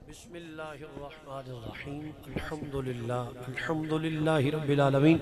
بسم اللہ الرحمن الرحیم الحمدللہ رب العالمین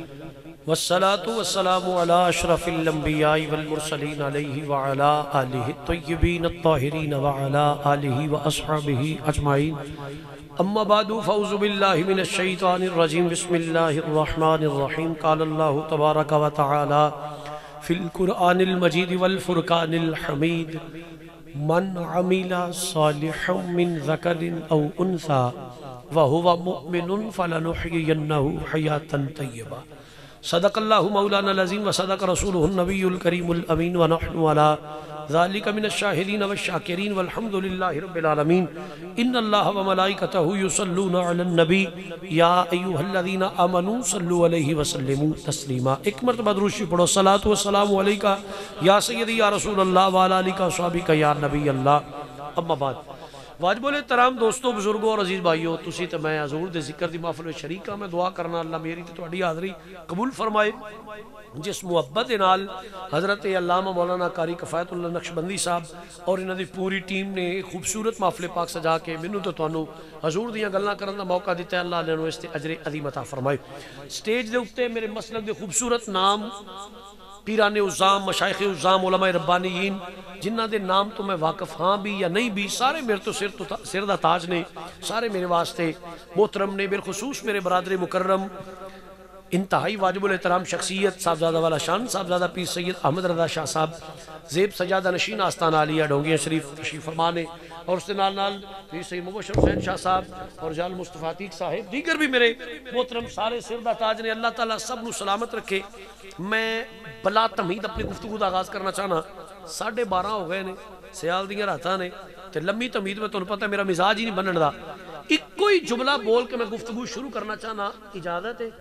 والصلاة والسلام علی اشرف الانبیاء والمرسلین علیہ وعلا آلہ الطیبین الطاہرین وعلا آلہ واصحابہ اجمعین اما بعد فاعوذ باللہ من الشیطان الرجیم بسم اللہ الرحمن الرحیم قال اللہ تبارک و تعالی فی القرآن المجید والفرقان الحمید من عمل صالحا من ذکر او انثى وهو مؤمن فلنحيينه حیاتا طیبا صدق اللہ مولانا العظیم وصدق رسولہ النبی الکریم الامین ونحن علی ذالک من الشاہدین والشاکرین والحمدللہ رب العالمین ان اللہ وملائکتہ یصلون علی النبی یا ایوہ الذین آمنوا صلو علیہ وسلموا تسلیما۔ ایک مرتبہ درود شریف پڑھو، صلاۃ والسلام علیکہ یا سیدی یا رسول اللہ وعلی آلکہ وصحبہ یا نبی اللہ۔ اما بعد واجب الاحترام دوستو، بزرگوں اور عزیز بھائیو، تسی تے میں حضور دے ذکر دی محفل وچ شریک ہاں۔ میں دعا کرنا اللہ میری تے تہاڈی حاضری قبول فرمائے۔ جس محبت نال حضرت علامہ مولانا قاری کفایت اللہ نقشبندی صاحب اور انہاں دی پوری ٹیم نے خوبصورت محفل پاک سجا کے مینوں تے تانوں حضور دیاں گلاں کرن دا موقع دتا ہے، اللہ نے انہوں اس تے اجر عظیم عطا فرمائے۔ سٹیج دے اوتے میرے مسلک دے خوبصورت نام پیران عظام، مشائخ عظام، علماء ربانیین جنہ دے نام تو میں واقف ہاں بھی یا نہیں بھی، سارے میرے تو سر دا تاج نے، سارے میرے واسطے محترم نے۔ بالخصوص میرے برادر مکرم انتہائی واجب الاحترام شخصیت صاحبزادہ والا شان صاحبزادہ پیر سید احمد رضا شاہ صاحب زیب سجادہ نشین آستان عالیہ ڈونگیاں شریف تشریف فرما نے، اور اس کے نال پیر سید مبشر حسین شاہ صاحب اور جال مصطفیٰ عتیق صاحب، دیگر بھی میرے محترم سارے سر دا تاج نے۔ اللہ تعالیٰ سب نو سلامت رکھے۔ میں بلا تمہید اپنی گفتگو دا آغاز کرنا چاہنا۔ 12:30 ہو گئے نے، سیال دیاں راتاں نے تے لمبی تمہید میں تانوں پتہ ہے میرا مزاج ہی نہیں بنن دا۔ ایک کوئی جملہ بول کے میں گفتگو شروع کرنا چاہنا، اجازت ہے؟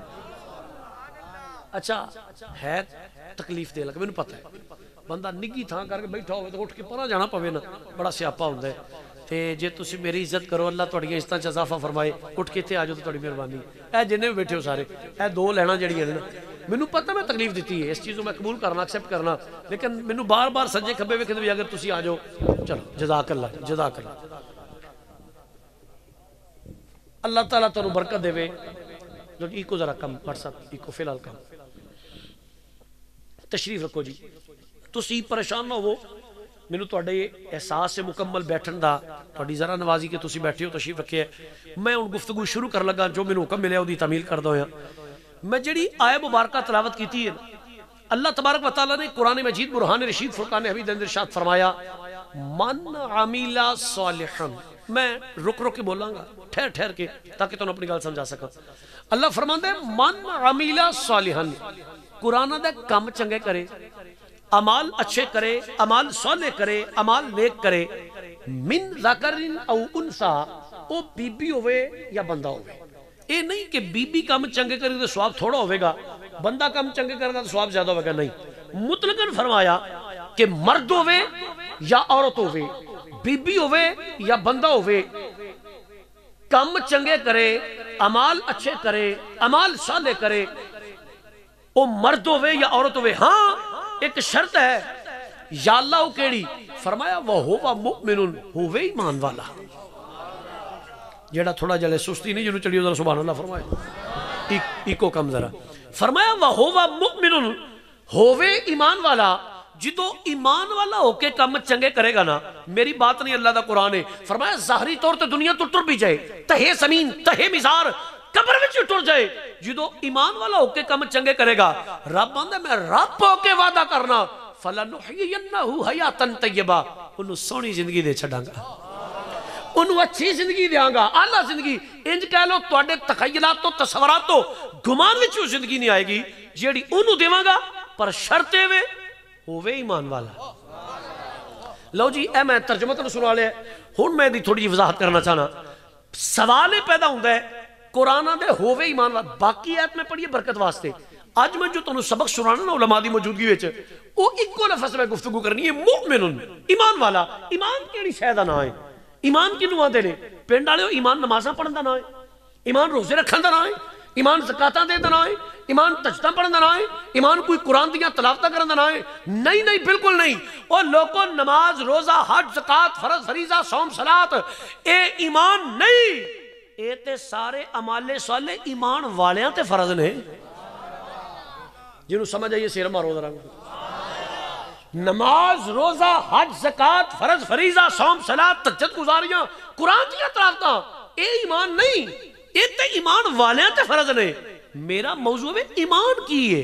اچھا ہے تکلیف دے لگا، میں نے پتہ ہے بندہ نگی تھاں کر کے بیٹھا ہوئے تو اٹھ کے پرا جانا پوے نا، بڑا سیاپا ہوندہ ہے۔ تے جے تسی میری عزت کرو، اللہ تہاڈیاں عزتاں چ اضافہ فرمائے، اٹھ کے تے آ جاؤ تو تہاڈی مہربانی۔ اے جنے بھی بیٹھے ہو سارے، اے دو لینا جڑیاں نے نا، مینوں پتہ میں تکلیف دیتی ہے، اس چیز کو میں قبول کرنا ایکسیپٹ کرنا، لیکن مینوں بار بار سجے کھبے ویکھدے بھی اگر تسی آ جاؤ، چلو جزاک اللہ جزاک اللہ۔ اللہ تعالیٰ تانوں برکت دے۔ جو ایکو ذرا کم WhatsApp ایکو فی الحال کم تشریف رکھو جی، تسی پریشان نہ ہو، میں نے تہاڈے احساس سے مکمل بیٹھن دا تہاڈی ذرا نوازی کہ تسی بیٹھے ہو تشریف رکھے ہے۔ میں ان گفتگو شروع کر لگا، جو میں نے حکم ملیا دی تعمیل کر دو۔ میں جڑی آیت مبارکہ تلاوت کیتی ہے، اللہ تبارک و تعالیٰ نے قرآن مجید برہان رشید فرقان حمید اندر ارشاد فرمایا من عمل صالحا۔ میں رک کے بولاں گا، ٹھہر ٹھہر کے، تاکہ تم اپنی گل سمجھا سکا۔ اللہ فرماندا ہے من عمل صالحا، قرآن دے کم چنگے کرے، عمال اچھے کرے، عمال صالح کرے، عمال نیک کرے، من ذکر او انثى، او بی بی ہوئے یا بندہ ہوئے۔ اے نہیں کہ بی بی کم چنگے کرے تو ثواب تھوڑا ہوئے گا، بندہ کم چنگے کرے تو ثواب زیادہ ہوئے گا، نہیں، مطلقاً فرمایا کہ مرد ہوئے یا عورت ہوئے، بی بی ہوئے یا بندہ ہوئے، کم چنگے کرے، عمال اچھے کرے، عمال صالح کرے، او مرد ہوئے یا عورت ہوئے۔ ہاں ایک شرط ہے، یا اللہ ہو کیڑی؟ فرمایا وَهُوَ مُؤْمِنٌ، ہوئے ایمان والا۔ جیڑا تھوڑا جلے سستی نہیں جنہوں چڑھیو ذرا سبحان اللہ فرمائے، ایکو کم ذرا۔ فرمایا وَهُوَ مُؤْمِنٌ، ہوئے ایمان والا۔ جدو ایمان والا ہو کے کم چنگے کرے گا نا، میری بات نہیں اللہ دا قرآن ہے، فرمایا ظاہری طور تے دنیا تو ٹر بھی جائے، تہے زمین تہے مزار قبر وچ ٹر جائے، جدو ایمان والا ہو کے کم چنگے کرے گا، رب آندا میں رب ہو کے وعدہ کرنا فَلَنُحْيِيَنَّهُ حَيَاتًا طَيِّبَةً، انہوں سونی زندگی دے چھڑاں گا، انہوں اچھی زندگی دیاں گا، اعلیٰ زندگی۔ انج کہہ لو تواڈے تخیلات تو تصورات تو گمان وچ زندگی نہیں آئے گی جیڑی انہوں دیواں گا، پر شرطے وے ہوئے ایمان والا۔ لو جی اے میں ترجمہ تو سنا لیا، ہن میں دی تھوڑی جی وضاحت کرنا چاہنا۔ سوال پیدا ہوندہ ہے قرآن دے ہوئے ایمان والا، باقی آیت میں پڑھیے برکت واسطے۔ آج میں جو تنہوں سبق سنانا نا علماء دی موجودگی وچ، وہ ایکو لفظ میں گفتگو کرنی ہے، مؤمن ایمان والا۔ ایمان کیڑی شے دا نام ہے؟ ایمان کنوں آندے نے؟ پنڈ والے ایمان نمازاں پڑھن دا نام ہے، ایمان روزے رکھن دا نام ہے، ایمان زکاتاں دین دا نام ہے، ایمان تجدہ پڑھنا نہ ہے، ایمان کوئی قرآن دیا تلاوتہ کرنا نہ ہے، نہیں نہیں بالکل نہیں۔ اور لوگوں نماز روزہ حج زکات فرض فریضہ صوم صلات اے ایمان نہیں، اے تے سارے اعمال صالح ایمان والیاں تے فرض نے۔ جنہوں سمجھ آئیے سیر مارو ذرا۔ نماز روزہ حج زکات فرض فریضہ صوم صلات تہجد گزاریاں قرآن دیا تلاوتاں اے ایمان نہیں، اے تے ایمان والیاں تے فرض نے۔ میرا موضوع ہے ایمان کی ہے،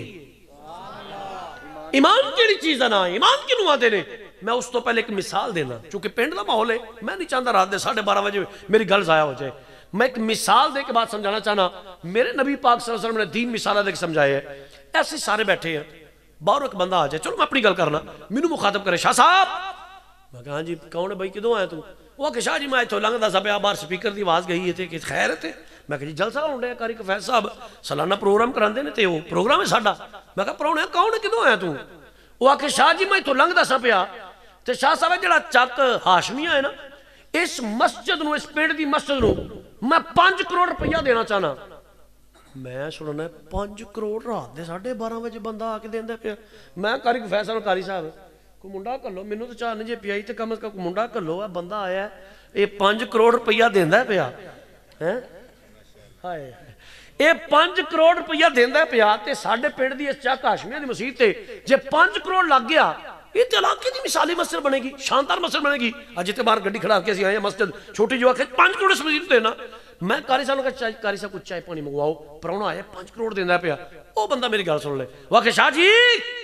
ایمان کیڑی چیز نہ ہے، ایمان کی نوہ دینے۔ میں اس تو پہلے ایک مثال دینا، چونکہ پینڈ دا ماحول ہے، میں نہیں چاہتا رات دے 12:30 بجے میری گل ضائع ہو جائے۔ میں ایک مثال دے کے بعد سمجھانا چاہنا، میرے نبی پاک صلی اللہ علیہ وسلم نے 3 مثالہ دے کے سمجھائے ہیں۔ ایسے سارے بیٹھے ہیں، باہر ایک بندہ آ جائے، چلو میں اپنی گل کرنا، مینوں مخاطب کرے، شاہ صاحب۔ میں کہا ہاں جی کون ہے بھائی، کدوں آئے تو؟ وہ کہ شاہ جی میں اتھوں لنگدا سا پیا، باہر سپیکر دی آواز گئی ہے کہ خیر ہے تے۔ میں کہا جی جلسہ ہوندا ہے قاری کفیل صاحب سالانہ پروگرام کراندے نے تے وہ پروگرام ہے ساڈا۔ میں کہا پراؤنے کون ہے کدوں آیا تو؟ وہ کہ شاہ جی میں اتھوں لنگدا سا پیا تے شاہ صاحب جڑا چک ہاشمیہ ہے نا، اس مسجد نو، اس پنڈ دی مسجد نو میں 5 کروڑ روپیہ دینا چاہنا۔ میں سننا 5 کروڑ رات دے 12:30 بجے بندہ آ کے دیندا پیا۔ میں قاری کفیل صاحب قاری صاحب کوئی منڈا کلو، مینوں تو چاہ نہیں جے پیائی تے کم از کم منڈا کلو، بندہ آیا ہے یہ 5 کروڑ روپیہ دیندا پیا ہے، ہائے یہ 5 کروڑ روپیہ دیندا پیا تے ساڈے پنڈ دی اس چک ہاشمیہ دی مسجد تے جے 5 کروڑ لگ گیا، یہ تے علاقے دی مثالی مسجد بنے گی، شاندار مسجد بنے گی۔ اج تے باہر گڈی کھڑا کے اسی آئے ہیں مسجد چھوٹی جو آکھے 5 کروڑ اس مسجد دینا۔ میں قاری صاحب نے کہا قاری صاحب کچھ چائے پانی منگواؤ، پراؤنا آیا 5 کروڑ دیندا پیا۔ او بندہ میری گل سن لے، وہ کہ شاہ جی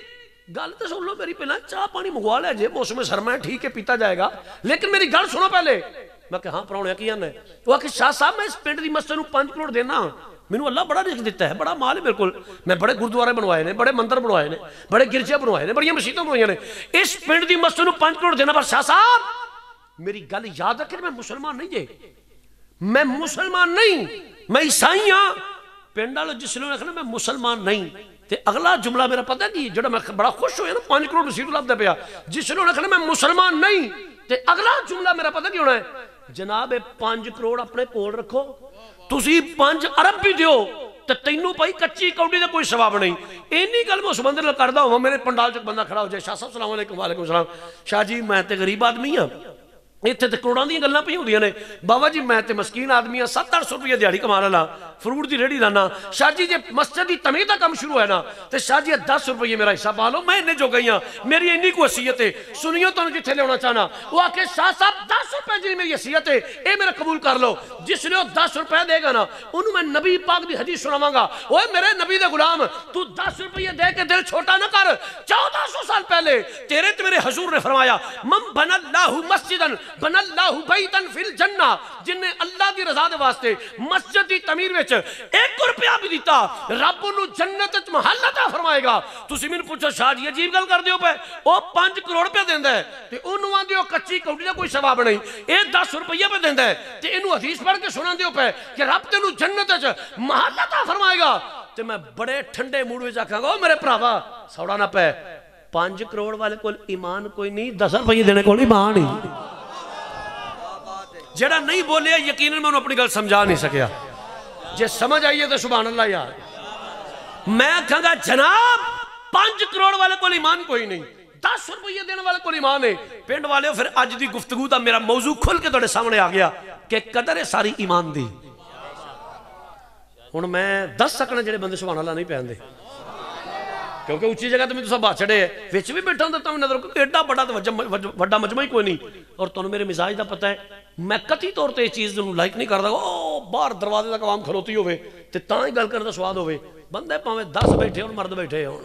گل تو سن لو میری، پہلے چاہ پانی منگوا لے جے، موسم سرما ہے ٹھیک ہے پیتا جائے گا، لیکن میری گل سنو پہلے۔ میں کہ ہاں پراؤنے کی آنا ہے؟ وہ کہ شاہ صاحب میں اس پنڈ دی مسجد نو 5 کروڑ دینا، مینوں اللہ بڑا رزق دیتا ہے، بڑا مال ہے بالکل، میں بڑے گردوارے بنوائے نے، بڑے مندر بنوائے نے، بڑے گرجے بنوائے نے، بڑی مسجدیں بنوائے نے، اس پنڈ دی مسجد نو 5 کروڑ دینا۔ پر شاہ صاحب میری گل یاد رکھیں، میں مسلمان نہیں جے، میں مسلمان نہیں، میں عیسائی ہاں۔ پنڈ والے جس نے رکھنا میں مسلمان نہیں، تے اگلا جملہ میرا پتہ کی جڑا میں بڑا خوش ہویا نا 5 کروڑ رسید لبدا پیا، جس نے رکھنا میں مسلمان نہیں، تے اگلا جملہ میرا پتہ کی ہونا ہے، جناب 5 کروڑ اپنے کول رکھو، تسی 5 ارب بھی دیو تے تینوں پائی کچی کوڈی دا کوئی ثواب نہیں۔ اینی گل میں اس بندے نال کردا ہوں، میرے پنڈال چ بندہ کھڑا ہو جائے، شاہ صاحب السلام علیکم۔ وعلیکم السلام۔ شاہ جی میں تے غریب آدمی ہاں، اتنے تے کروڑاں دی گلاں پئی ہوندیاں نے، بابا جی میں تے مسکین آدمی ہاں، 700-800 روپیہ دیہڑی کما لانا، فروٹ دی ریڑھی لانا۔ شاہ جی جے مسجد دی تعمیر دا کام شروع ہے نا تے شاہ جی 10 روپیہ میرا حصہ پا لو، میں انہیں جو گئی ہاں، میری اینی کو حیثیت ہے، سنیو تو جتھے لے ہونا چاہنا۔ وہ آکے شاہ صاحب 10 روپے جی میری حیثیت ہے، اے میرا قبول کر لو، جس نے 10 روپے دے گا نا انہوں میں نبی پاک دی حدیث سناواں گا، اوے میرے نبی دے غلام تو 10 روپیہ دے کے دل چھوٹا نہ کر، 1400 سال پہلے تیرے تے میرے حضور نے فرمایا من بن اللہ مسجدن بن اللہ بیتن فی الجنہ، جن نے اللہ دی رضا دے واسطے مسجد دی تعمیر وچ 1 روپیہ بھی دیتا رب انہوں جنت وچ محل عطا فرمائے گا۔ تسی مینوں پوچھو شاہ جی عجیب گل کر دیو پے، او 5 کروڑ روپیہ دیندا ہے تے اونوں آندے ہو کچی کوڈی دا کوئی ثواب نہیں، اے 10 روپیہ پہ دیندا ہے تے اینوں حدیث پڑھ کے سناندے ہو پے کہ رب تینوں جنت وچ محل عطا فرمائے گا۔ تے میں بڑے ٹھنڈے موڈ وچ آکھاں گا او میرے بھراوا سوڑا نہ پے، 5 کروڑ والے کول ایمان کوئی نہیں، 10 روپیہ دینے کول ایمان ہی۔ جڑا نہیں بولے یقیناً میں انہوں اپنی گل سمجھا نہیں سکیا، جے سمجھ آئیے تو سبحان اللہ یار۔ میں کہاں گا جناب 5 کروڑ والے کو ایمان کوئی نہیں، 10 روپیہ دینے والے کو ایمان ہے۔ پینڈ والے ہو پھر آج دی گفتگو دا میرا موضوع کھل کے توڑے سامنے آ گیا کہ قدر ہے ساری ایمان دی۔ ہن میں 10 سکنے جڑے بندے سبحان اللہ نہیں پہن دے، کیونکہ اچھی جگہ تو میں تو سب بات چھڑے ہے، وچ بھی بیٹھا ہوں تو میں نظر کہ ایڈا بڑا تو وڈا مجمع ہی کوئی نہیں۔ اور تمہیں میرے مزاج دا پتہ ہے، میں قطعی طور تے اس چیز دنوں لائک نہیں کردا، او باہر دروازے تک عوام کھلوتی ہوئے تے تاں ہی گل کردا سواد ہوئے، بندے پاویں 10 بیٹھے اور مرد بیٹھے ہون،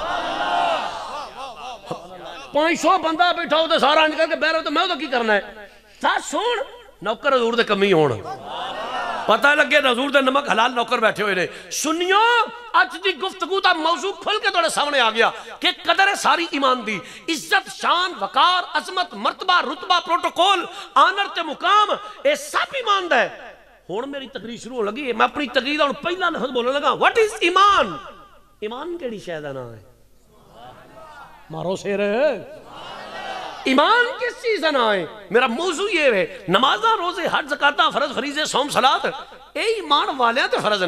500 بندہ بیٹھا ہو تے سارا انج کر کے بہر ہو تے میں او کی کرنا ہے؟ ساتھ سن نوکر حضور دے کمی ہون، پتہ لگے حضور دے نمک حلال نوکر بیٹھے ہوئے نے۔ سنیو اج دی گفتگو دا موضوع کھل کے توڑے سامنے آ گیا کہ قدر ہے ساری ایمان دی، عزت شان وقار عظمت مرتبہ رتبہ پروٹوکول آنر تے مقام اے سب ایمان دا ہے۔ ہن میری تقریر شروع ہو لگی ہے، میں اپنی تقریر دا پہلا لفظ بولنے لگا واٹ از ایمان؟ ایمان کیڑی شے دا نام ہے؟ مارو سیر ایمان کس چیز ہے نا ہے؟ میرا موضوع یہ ہے نمازاں روزے حج زکاتاں فرض فریضے صوم صلات اے ایمان والیاں تے فرض نے،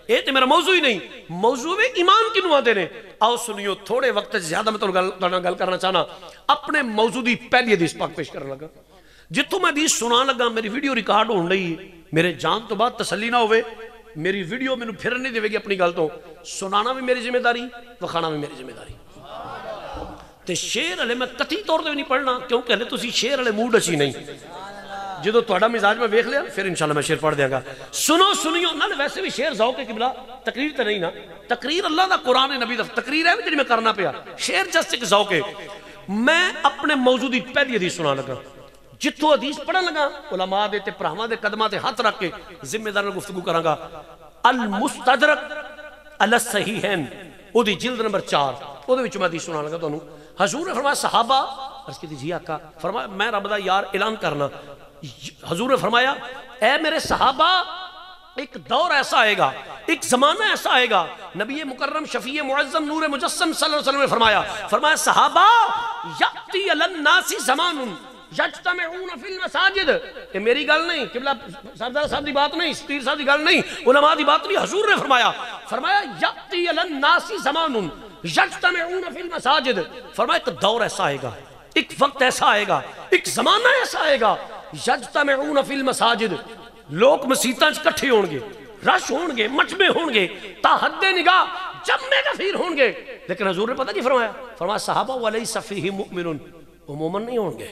یہ تو میرا موضوع ہی نہیں، موضوع میں ایمان کی نوہ دینے. آؤ سنیو تھوڑے وقت زیادہ میں تو گل کرنا چاہنا. اپنے موضوع دی پہلی حدیث پاک پیش کرنے لگا. جتوں میں حدیث سنا لگا میری ویڈیو ریکارڈ ہون رہی ہے، میرے جان تو بعد تسلی نہ ہوئے میری ویڈیو میں پھر نہیں دے گی اپنی گل تو. سنانا بھی میری ذمہ داری، وکھانا بھی میری ذمہ داری. تے شعر والے میں قطعی طور پہ نہیں پڑھنا کیونکہ ہلے تسی شعر والے موڈ اچھی نہیں. جدو تہاڈا مزاج میں ویکھ لیا پھر انشاءاللہ میں شعر پڑھ دیاں گا. سنو سنیو نال ویسے بھی شعر ذوق ہے قبلہ، تقریر تے نہیں نا. تقریر اللہ دا قرآن نبی دا تقریر ہے جڑی میں کرنا پیا. شعر جسٹ ایک ذوق ہے. میں اپنے موضوع دی پہلی حدیث سنا لگا. جتوں حدیث پڑھن لگا علماء دے تے پراواں دے قدماں تے ہاتھ رکھ کے ذمہ دار گفتگو کراں گا. المستدرک علی الصحیحین او دی جلد نمبر 4 او دے وچ میں حدیث سنا لگا تانوں. حضور نے فرمایا صحابہ، عرض کی جی آقا، فرمایا میں رب دا یار اعلان کرنا. حضور نے فرمایا اے میرے صحابہ ایک دور ایسا آئے گا، ایک زمانہ ایسا آئے گا. نبی مکرم شفیع معظم نور مجسم صلی اللہ علیہ وسلم نے فرمایا صحابہ یأتی علی الناس زمان یجتمعون فی المساجد. یہ میری گل نہیں، قبلہ سردار صاحب دی بات نہیں، پیر صاحب دی گل نہیں، علماء دی بات نہیں. حضور نے فرمایا یأتی علی الناس زمان یجتمعون فی المساجد. فرمایا ایک دور ایسا آئے گا، ایک وقت ایسا آئے گا، ایک زمانہ ایسا آئے گا یجتمعون فی المساجد. لوگ مسیتاں کٹھے ہون گے، رش ہون گے، مجمع ہون گے، تا حد نگاہ جمع کثیر ہون گے. لیکن حضور نے پتہ کی فرمایا صحابہ ولیس فیہ مؤمن، وہ مومن نہیں ہون گے.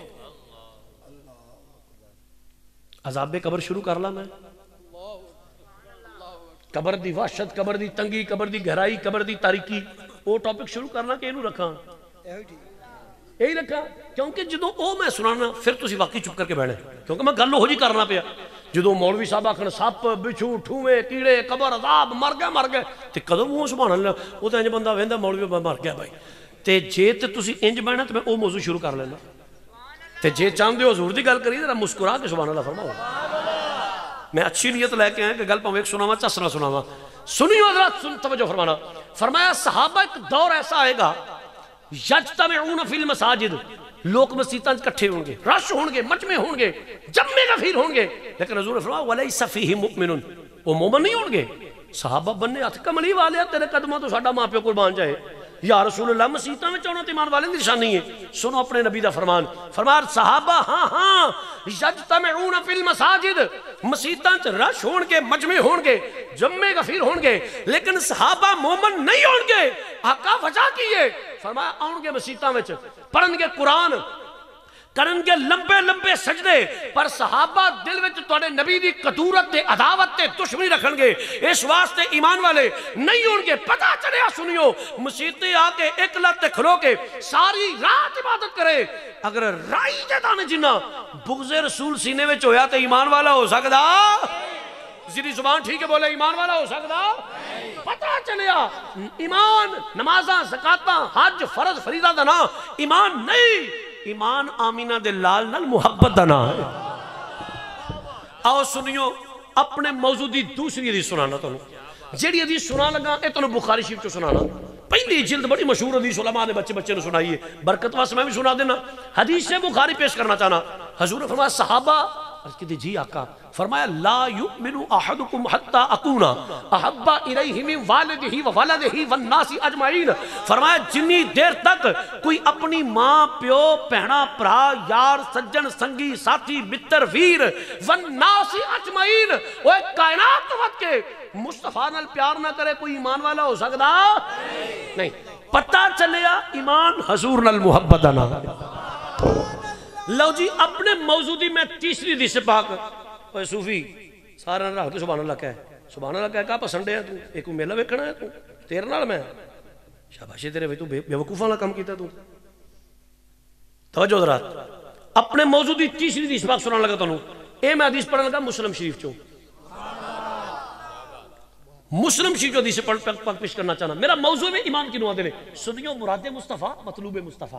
عذاب قبر شروع کر لا میں. قبر دی وحشت، قبر دی تنگی، قبر دی گہرائی، قبر دی تاریکی، وہ ٹاپک شروع کرنا کہ اینو رکھاں یہی رکھا. کیونکہ جدو او میں سنانا پھر تسی واقعی چپ کر کے بیٹھے، کیونکہ میں گل ہو جی کرنا پیا. جدو مولوی صاحب آکھن سپ بچھو ٹھوئے کیڑے قبر عذاب مر گئے تے کدوں منہ سبحان اللہ. وہ تو انج بندہ ویندا مولوی مر گیا بھائی. تے جے تے تسی انج بہنا تے میں او موضوع شروع کر لینا. تے جے چاہندے ہو حضور دی گل کری ذرا مسکرا کے سبحان اللہ فرماؤ. میں اچھی نیت لے کے آیا کہ گل پاویں ایک سناواں چسنا سناواں. سنیو حضرات توجہ فرمانا. فرمایا صحابہ ایک دور ایسا آئے گا یجتمعون فی المساجد، لوگ مسجداں کٹھے ہوں گے، رش ہوں گے، مجمع ہوں گے، جمع کثیر ہوں گے. لیکن حضور نے فرمایا ولیس فیہ مؤمن، وہ مومن نہیں ہوں گے. صحابہ بننے ہاتھ کملی والے تیرے قدموں تو ساڈا ماں پیو قربان جائے. یا رسول اللہ مسیتاں میں چاہنا ایمان والے دی نشانی ہے. سنو اپنے نبی دا فرمان. فرمایا صحابہ ہاں یجتمعون فی المساجد، مسیتاں چ رش ہون گے، مجمع ہون گے، جمع کثیر ہون گے، لیکن صحابہ مومن نہیں ہون گے. آقا وجہ کی ہے؟ فرمایا آؤں گے مسیتاں وچ، پڑھن گے قرآن، کرن گے لمبے لمبے سجدے، پر صحابہ دل وچ تواڈے نبی دی قدورت تے عداوت تے دشمنی رکھن گے. اس واسطے ایمان والے نہیں ہون گے. پتہ چلیا سنیو مسیتے آ کے ایک لت تے کھلو کے ساری رات عبادت کرے، اگر رائی جدا نے جنہ بغض رسول سینے وچ ہویا تے ایمان والا ہو سکدا؟ زیدی زبان ٹھیک ہے بولے ایمان والا ہو سکدا؟ پتہ چلیا ایمان نمازاں زکاتاں حج فرض فریضہ دا نا ایمان نہیں، ایمان آمینہ دے لال نال محبت دا نا ہے. آؤ سنیو اپنے موضوع دی دوسری حدیث سنانا تانوں. جیڑی حدیث سنا لگا اے تانوں بخاری شریف چوں سنانا. پہلی جلد بڑی مشہور حدیث علماء نے بچے نے سنائی ہے، برکت واسطے میں بھی سنا دینا. حدیث سے بخاری پیش کرنا چاہنا. حضور نے فرمایا صحابہ، عرض کی جی آقا. فرمایا لا یؤمن احدکم حتی اکونا احب الیہ من والدہ وولدہ والناس اجمعین. فرمایا جنی دیر تک کوئی اپنی ماں پیو بہنا بھرا یار سجن سنگی ساتھی متر ویر والناس اجمعین وہ کائنات تو وقت کے مصطفیٰ نال پیار نہ کرے کوئی ایمان والا ہو سکتا نہیں. پتہ چلیا ایمان حضور نال محبت نہ. لو جی اپنے موضوع دی میں تیسری حدیث پاک. اوے صوفی سارے نال رکھ کے سبحان اللہ کہے، سبحان اللہ کہے. کا پسندے ہے تو ایک میلہ ویکھنا ہے تو تیرے نال میں شاباشی تیرے وچ تو بے وقوفاں والا کام کیتا تو. توجہ حضرات اپنے موضوع دی تیسری حدیث پاک سنان لگا تانوں. اے میں حدیث پڑھن لگا مسلم شریف چوں. مسلم شریف جو حدیث پاک پیش کرنا چاہنا. میرا موضوع میں ایمان کی نوع دے. سنیو مراد مصطفیٰ مطلوب مصطفیٰ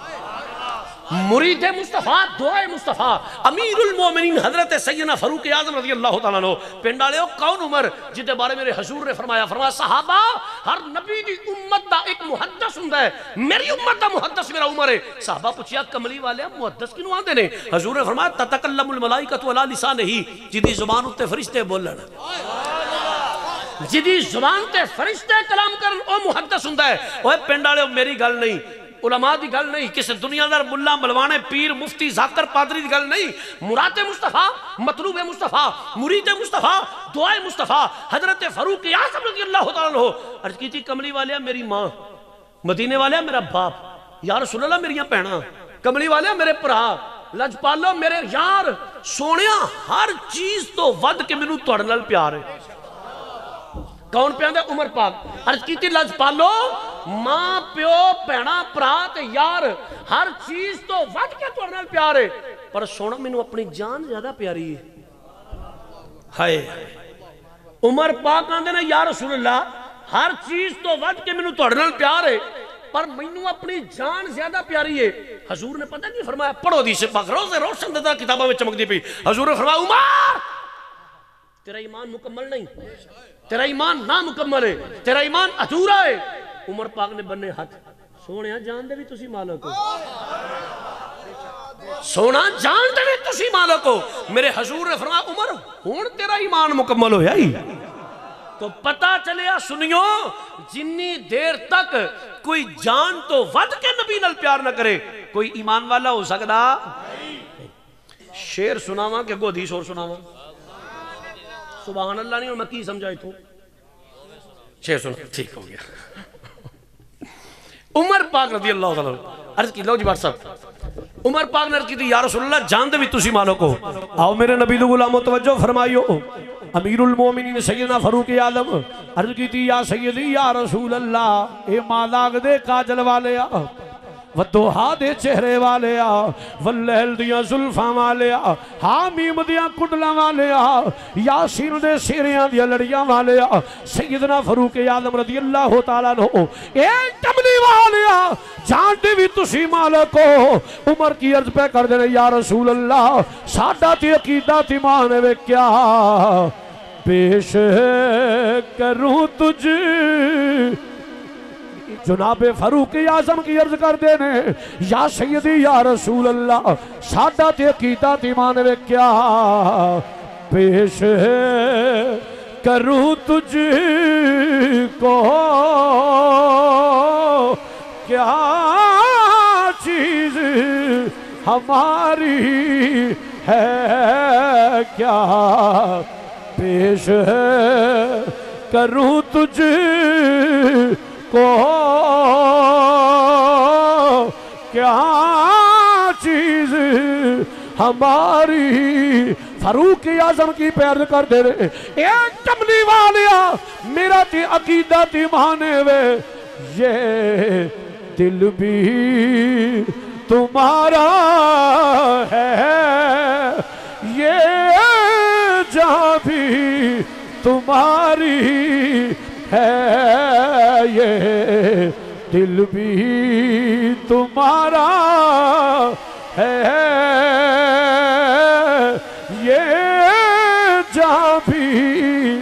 مرید مصطفیٰ دعائے مصطفیٰ امیر المومنین حضرت سیدنا فاروق اعظم رضی اللہ تعالیٰ عنہ. پنڈالے کون عمر جتے بارے میرے حضور نے فرمایا صحابہ ہر نبی دی امت دا ایک محدث ہوندا ہے، میری امت دا محدث میرا عمر ہے. صحابہ پوچھیا کملی والے محدث کینوں آندے نے؟ حضور نے فرمایا تتکلم الملائکۃ علی لسانہ، جدی زبان اتے فرشتے بولن. جدی زبان تے فرشتے کلام کرن او محدث ہوندا ہے. اوے پنڈ والے میری گل نہیں، علماء دی گل نہیں، کسی دنیا دار ملا ملوانے پیر مفتی ذاکر پادری دی گل نہیں. مراد مصطفیٰ، مطلوب مصطفیٰ، مرید مصطفیٰ، دعائے مصطفیٰ حضرت فاروق اعظم رضی اللہ تعالیٰ عنہ. عرض کی تھی کملی والیا میری ماں، مدینے والیا میرا باپ، یا رسول اللہ میری بہناں، کملی والیا میرے پرا، لجپالو میرے یار، سونیا ہر چیز تو ود کے مینوں تہاڈے نال پیار ہے. کون پیاندہ؟ عمر پاک. عرض کی تھی لجپالو ماں پیو بہنا پرا تے یار ہر چیز تو ود کے تہاڈے نال پیار ہے، پر سونا مینوں اپنی جان زیادہ پیاری ہے. ہائے عمر پاک آندے نے یا رسول اللہ ہر چیز تو ود کے مینوں تہاڈے نال پیار ہے پر مینوں اپنی جان زیادہ پیاری ہے. حضور نے پتہ نہیں فرمایا، پڑھو حدیث پاک روزے روشن دادا کتابوں میں چمک دی پئی. حضور نے فرمایا عمر تیرا ایمان مکمل نہیں، تیرا ایمان نامکمل ہے، تیرا ایمان ادھورا ہے. عمر پاک نے بننے ہاتھ، سونے جان دے بھی تسی مالک ہو، سونا جان دے بھی تسی مالک ہو. میرے حضور نے فرمایا عمر ہون تیرا ایمان مکمل ہویا ہی. تو پتہ چلیا سنیو جنی دیر تک کوئی جان تو ود کے نبی نال پیار نہ کرے کوئی ایمان والا ہو سکتا. شیر سناواں کہ حدیث اور سناواں؟ سبحان اللہ نہیں، اور میں کی سمجھائی تو شیر سنا ٹھیک ہو گیا. عمر پاک رضی اللہ تعالیٰ عرض کی، لو جی بات صاحب، عمر پاک نے عرض کی تھی یا رسول اللہ جان دے بھی تسی مالک ہو. آؤ میرے نبی دو غلامو توجہ فرمائیو. امیر المومنین سیدنا فاروق اعظم عرض کی تھی یا سیدی یا رسول اللہ اے مالاگ دے کاجل والے آ، ودوہا دے چہرے والے آ، واللیل دیاں زلفاں والے آ، حامیم دیاں کڈلاں والے آ، یاسین دے سیریاں دیاں لڑیاں والے آ. سیدنا فاروق اعظم رضی اللہ تعالیٰ عنہ اے کملی والے آ جان دے بھی تسی مالک ہو. عمر کی عرض پہ کر دینے یا رسول اللہ ساڈا تے عقیدہ تے مانے وے کیا پیش کروں تجھ. جناب فاروق اعظم کی عرض کر دینے یا سیدی یا رسول اللہ ساڈا تے عقیدہ تے مانے وے کیا پیش کروں تجھ کو کیا چیز ہماری ہے کیا پیش کروں تجھ کو کیا چیز ہماری. فاروق اعظم کی پیر کر دے رہے اے کملی والیا میرا تی عقیدہ تی مانے وے یہ دل بھی تمہارا ہے یہ جہاں بھی تمہاری ہے یہ دل بھی تمہارا ہے یہ جہاں بھی.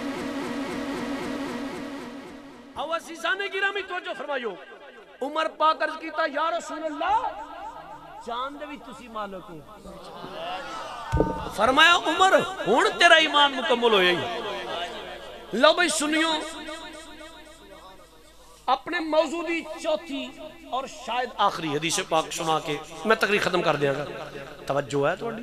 او عزیزان گرامی توجہ فرمائیو. عمر پاک عرض کیتا یا رسول اللہ جان دے بھی تسی مالک ہو. فرمایا عمر ہون تیرا ایمان مکمل ہو یہی. لو بھئی سنیو اپنے موضوع دی چوتھی اور شاید آخری حدیث پاک سنا کے میں تقریر ختم کر دیا گا. توجہ ہے تھوڑی.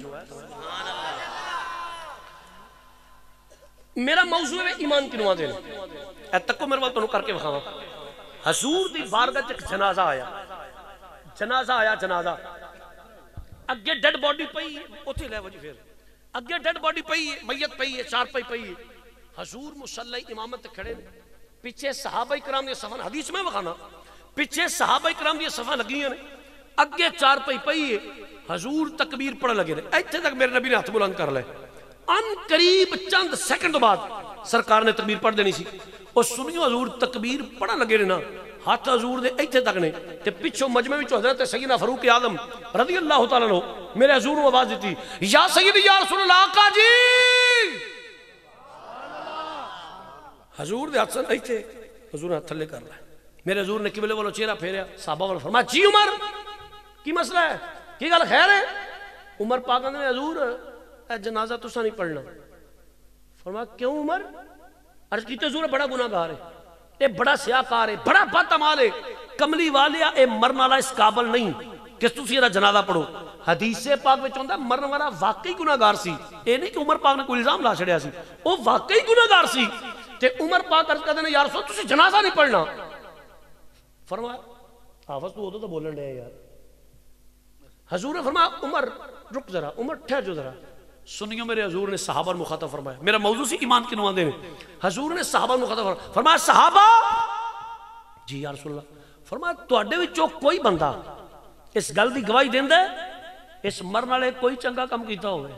میرا موضوع ہے ایمان کی نماز دینا. اے تکو میرے وقت انہوں کر کے بخواہ. حضور دی بارگاہ ایک جنازہ آیا جنازہ اگے ڈیڈ باڈی پئی ہے اتھے لے وجہ پھر اگے ڈیڈ باڈی پئی ہے میت پئی ہے چار پئی ہے. حضور مصلی امامت کھڑے پیچھے صحابہ کرام دی صفحہ حدیث میں بخانا پیچھے صحابہ کرام دی صفحہ لگی ہیں اگے چار پئی ہے. حضور تکبیر پڑھ لگے رہے ایتھے تک میرے نبی نے ہاتھ بلند کر لے. ان قریب چند سیکنڈ بعد سرکار نے تکبیر پڑھ دینی سی. اور سنیو حضور تکبیر پڑھا لگے رہنا ہاتھ حضور دے ایتھے تک نے تے پچھو مجمع وچ حضرت سیدنا فاروق اعظم رضی اللہ تعالیٰ عنہ میرے حضور کو آواز دیتی یا سیدی یا رسول اللہ آقا جی. حضور دے ہاتھ سے ایتھے حضور نے ہاتھ تھلے کر لیا. میرے حضور نے قبلے والوں چہرہ پھیریا صحابہ والوں فرمایا جی عمر کی مسئلہ ہے کی گل خیر ہے. عمر پاک نے حضور اے جنازہ تسا نہیں پڑھنا. فرمایا کیوں عمر عرض کیتے حضور بڑا گناہگار ہے، اے بڑا سیاہکار ہے، بڑا بدعمال ہے، کملی والیا اے مرن والا اس قابل نہیں کہ تسی دا جنازہ پڑھو۔ حدیث پاک وچ ہوندا مرن والا واقعی گناہگار سی، اے نہیں کہ عمر پاک نے کوئی الزام لا چھڑیا سی، او واقعی گناہگار سی تے عمر پاک عرض کردے نے یا رسول تسی جنازہ نہیں پڑھنا۔ فرمایا حافظ تو ادو تو بولن رہے یار، حضور نے فرمایا عمر رک ذرا، عمر ٹھہر جو ذرا۔ سنیو میرے حضور نے صحابہ مخاطب فرمایا، میرا موضوع سی ایمان کی نواندے نے، حضور نے صحابہ مخاطب فرمایا صحابہ جی یا رسول اللہ، فرمایا تواڈے وچوں کوئی بندہ اس گل دی گواہی دیندا ہے اس مرن والے کوئی چنگا کم کیتا ہوئے؟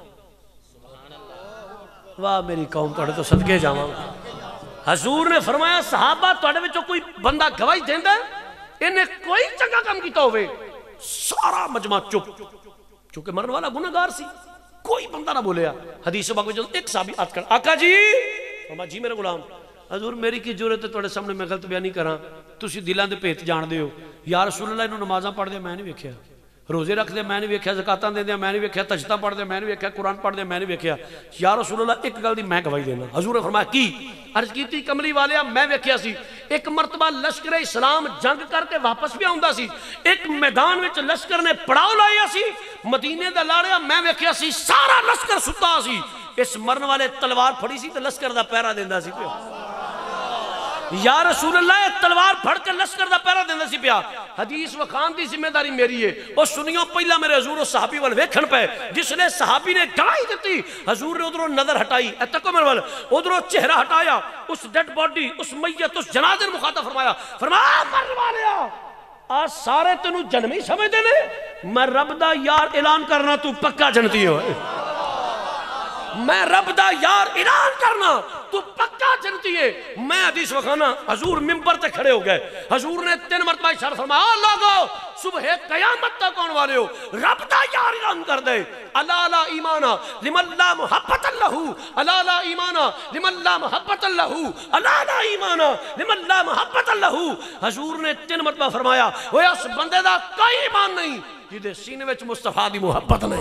واہ میری قوم تواڈے تو صدقے جاواں۔ حضور نے فرمایا صحابہ تواڈے وچوں کوئی بندہ گواہی دیندا ہے انہیں کوئی چنگا کم کیتا ہوئے؟ سارا مجمع چپ، چونکہ مرن والا گناہگار سی، کوئی بندہ نہ بولیا۔ حدیث پاک وچ ایک صحابی ہاتھ کر آقا جی، فرمایا جی میرے غلام۔ حضور میری کی ضرورت ہے تواڈے سامنے میں غلط بیان نہیں کراں، تسی دلاں دے بھیت جاندے ہو۔ یا رسول اللہ انہوں نمازاں پڑھ دے میں نہیں ویکھیا، روزے رکھ دے میں نہیں ویکھیا، زکاتاں دے میں نہیں ویکھیا، تہجداں پڑھ دے میں نہیں ویکھیا، قرآن پڑھ دے میں نہیں ویکھیا۔ یا رسول اللہ ایک گل دی میں گواہی دینا۔ حضور نے فرمایا کی؟ عرض کیتی کملی والیا میں ویکھیا سی ایک مرتبہ لشکر اسلام جنگ کر کے واپس بھی آوندا سی، ایک میدان وچ لشکر نے پڑاؤ لایا سی مدینے دا لاڑیا، میں ویکھیا سی سارا لشکر ستا سی، اس مرن والے تلوار پھڑی سی تے لشکر دا پہرا دیندا سی پیا۔ یا رسول اللہ تلوار پھڑ کے لشکر دا پہرا دیندے سی پیا۔ حدیث وکھان دی ذمہ داری میری ہے، او سنیو پہلا میرے حضور اس صحابی وال ویکھن پے، جس نے صحابی نے گواہی دتی، حضور نے ادھروں نظر ہٹائی، اے تکو میرے وال، ادھروں چہرہ ہٹایا، اس ڈیڈ باڈی، اس میت، اس جنازے نوں مخاطب فرمایا، فرمایا مرن والیا آ سارے تینوں جنمی سمجھدے نے، میں رب دا یار اعلان کرنا تو پکا جنتی ہو، میں رب دا یار اعلان کرنا تو پکا جنتی ہے۔ میں حدیث وکھانا حضور ممبر تے کھڑے ہو گئے، حضور نے 3 مرتبہ اشارہ فرمایا لوگو صبح قیامت تک کون والے ہو رب دا یار اعلان کر دے، الا لا ایمانا لمن لا محبت لہو، الا لا ایمانا لمن لا محبت لہو، الا لا ایمانا لمن لا محبت لہو۔ حضور نے 3 مرتبہ فرمایا وہ اس بندے دا کوئی ایمان نہیں جدے سینے وچ مصطفیٰ دی محبت نہیں۔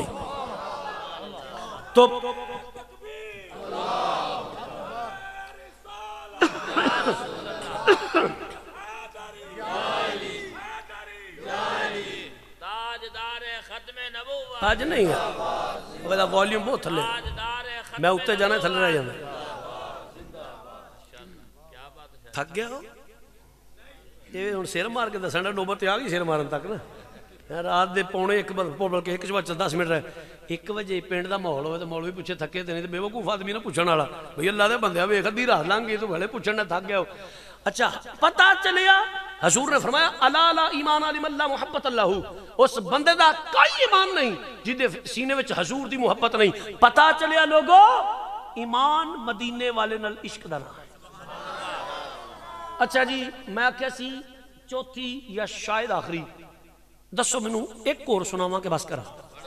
تو آج نہیں ہے وہ والیوم بہت تھلے، میں اتے جانا تھلے رہ جانا، تھک گیا ہو یہ ہوں سیر مار کے دسنا نوبت آ گئی سیر مارن تک نا، رات دے پونے 1 بلکہ 1 بجے 10 منٹ رہے، 1 بجے پنڈ دا ماحول ہوئے تو مولوی پوچھے تھکے تے نہیں تو بے وقوف آدمی نہ پوچھن والا بھئی اللہ دے بندے ویکھ ادھی رات لنگ گئی تو بھلے پوچھن نہ تھک گیا ہو۔ اچھا پتہ چلیا حضور نے فرمایا الا لا ایمان لمن لا محبت اللہ، اس بندے دا کوئی ایمان نہیں جدے سینے وچ حضور دی محبت نہیں۔ پتہ چلیا لوگو ایمان مدینے والے نال عشق دا نام ہے۔ اچھا جی میں آکھیا سی چوتھی یا شاید آخری دسو مینوں ایک اور سناواں کہ بس کرا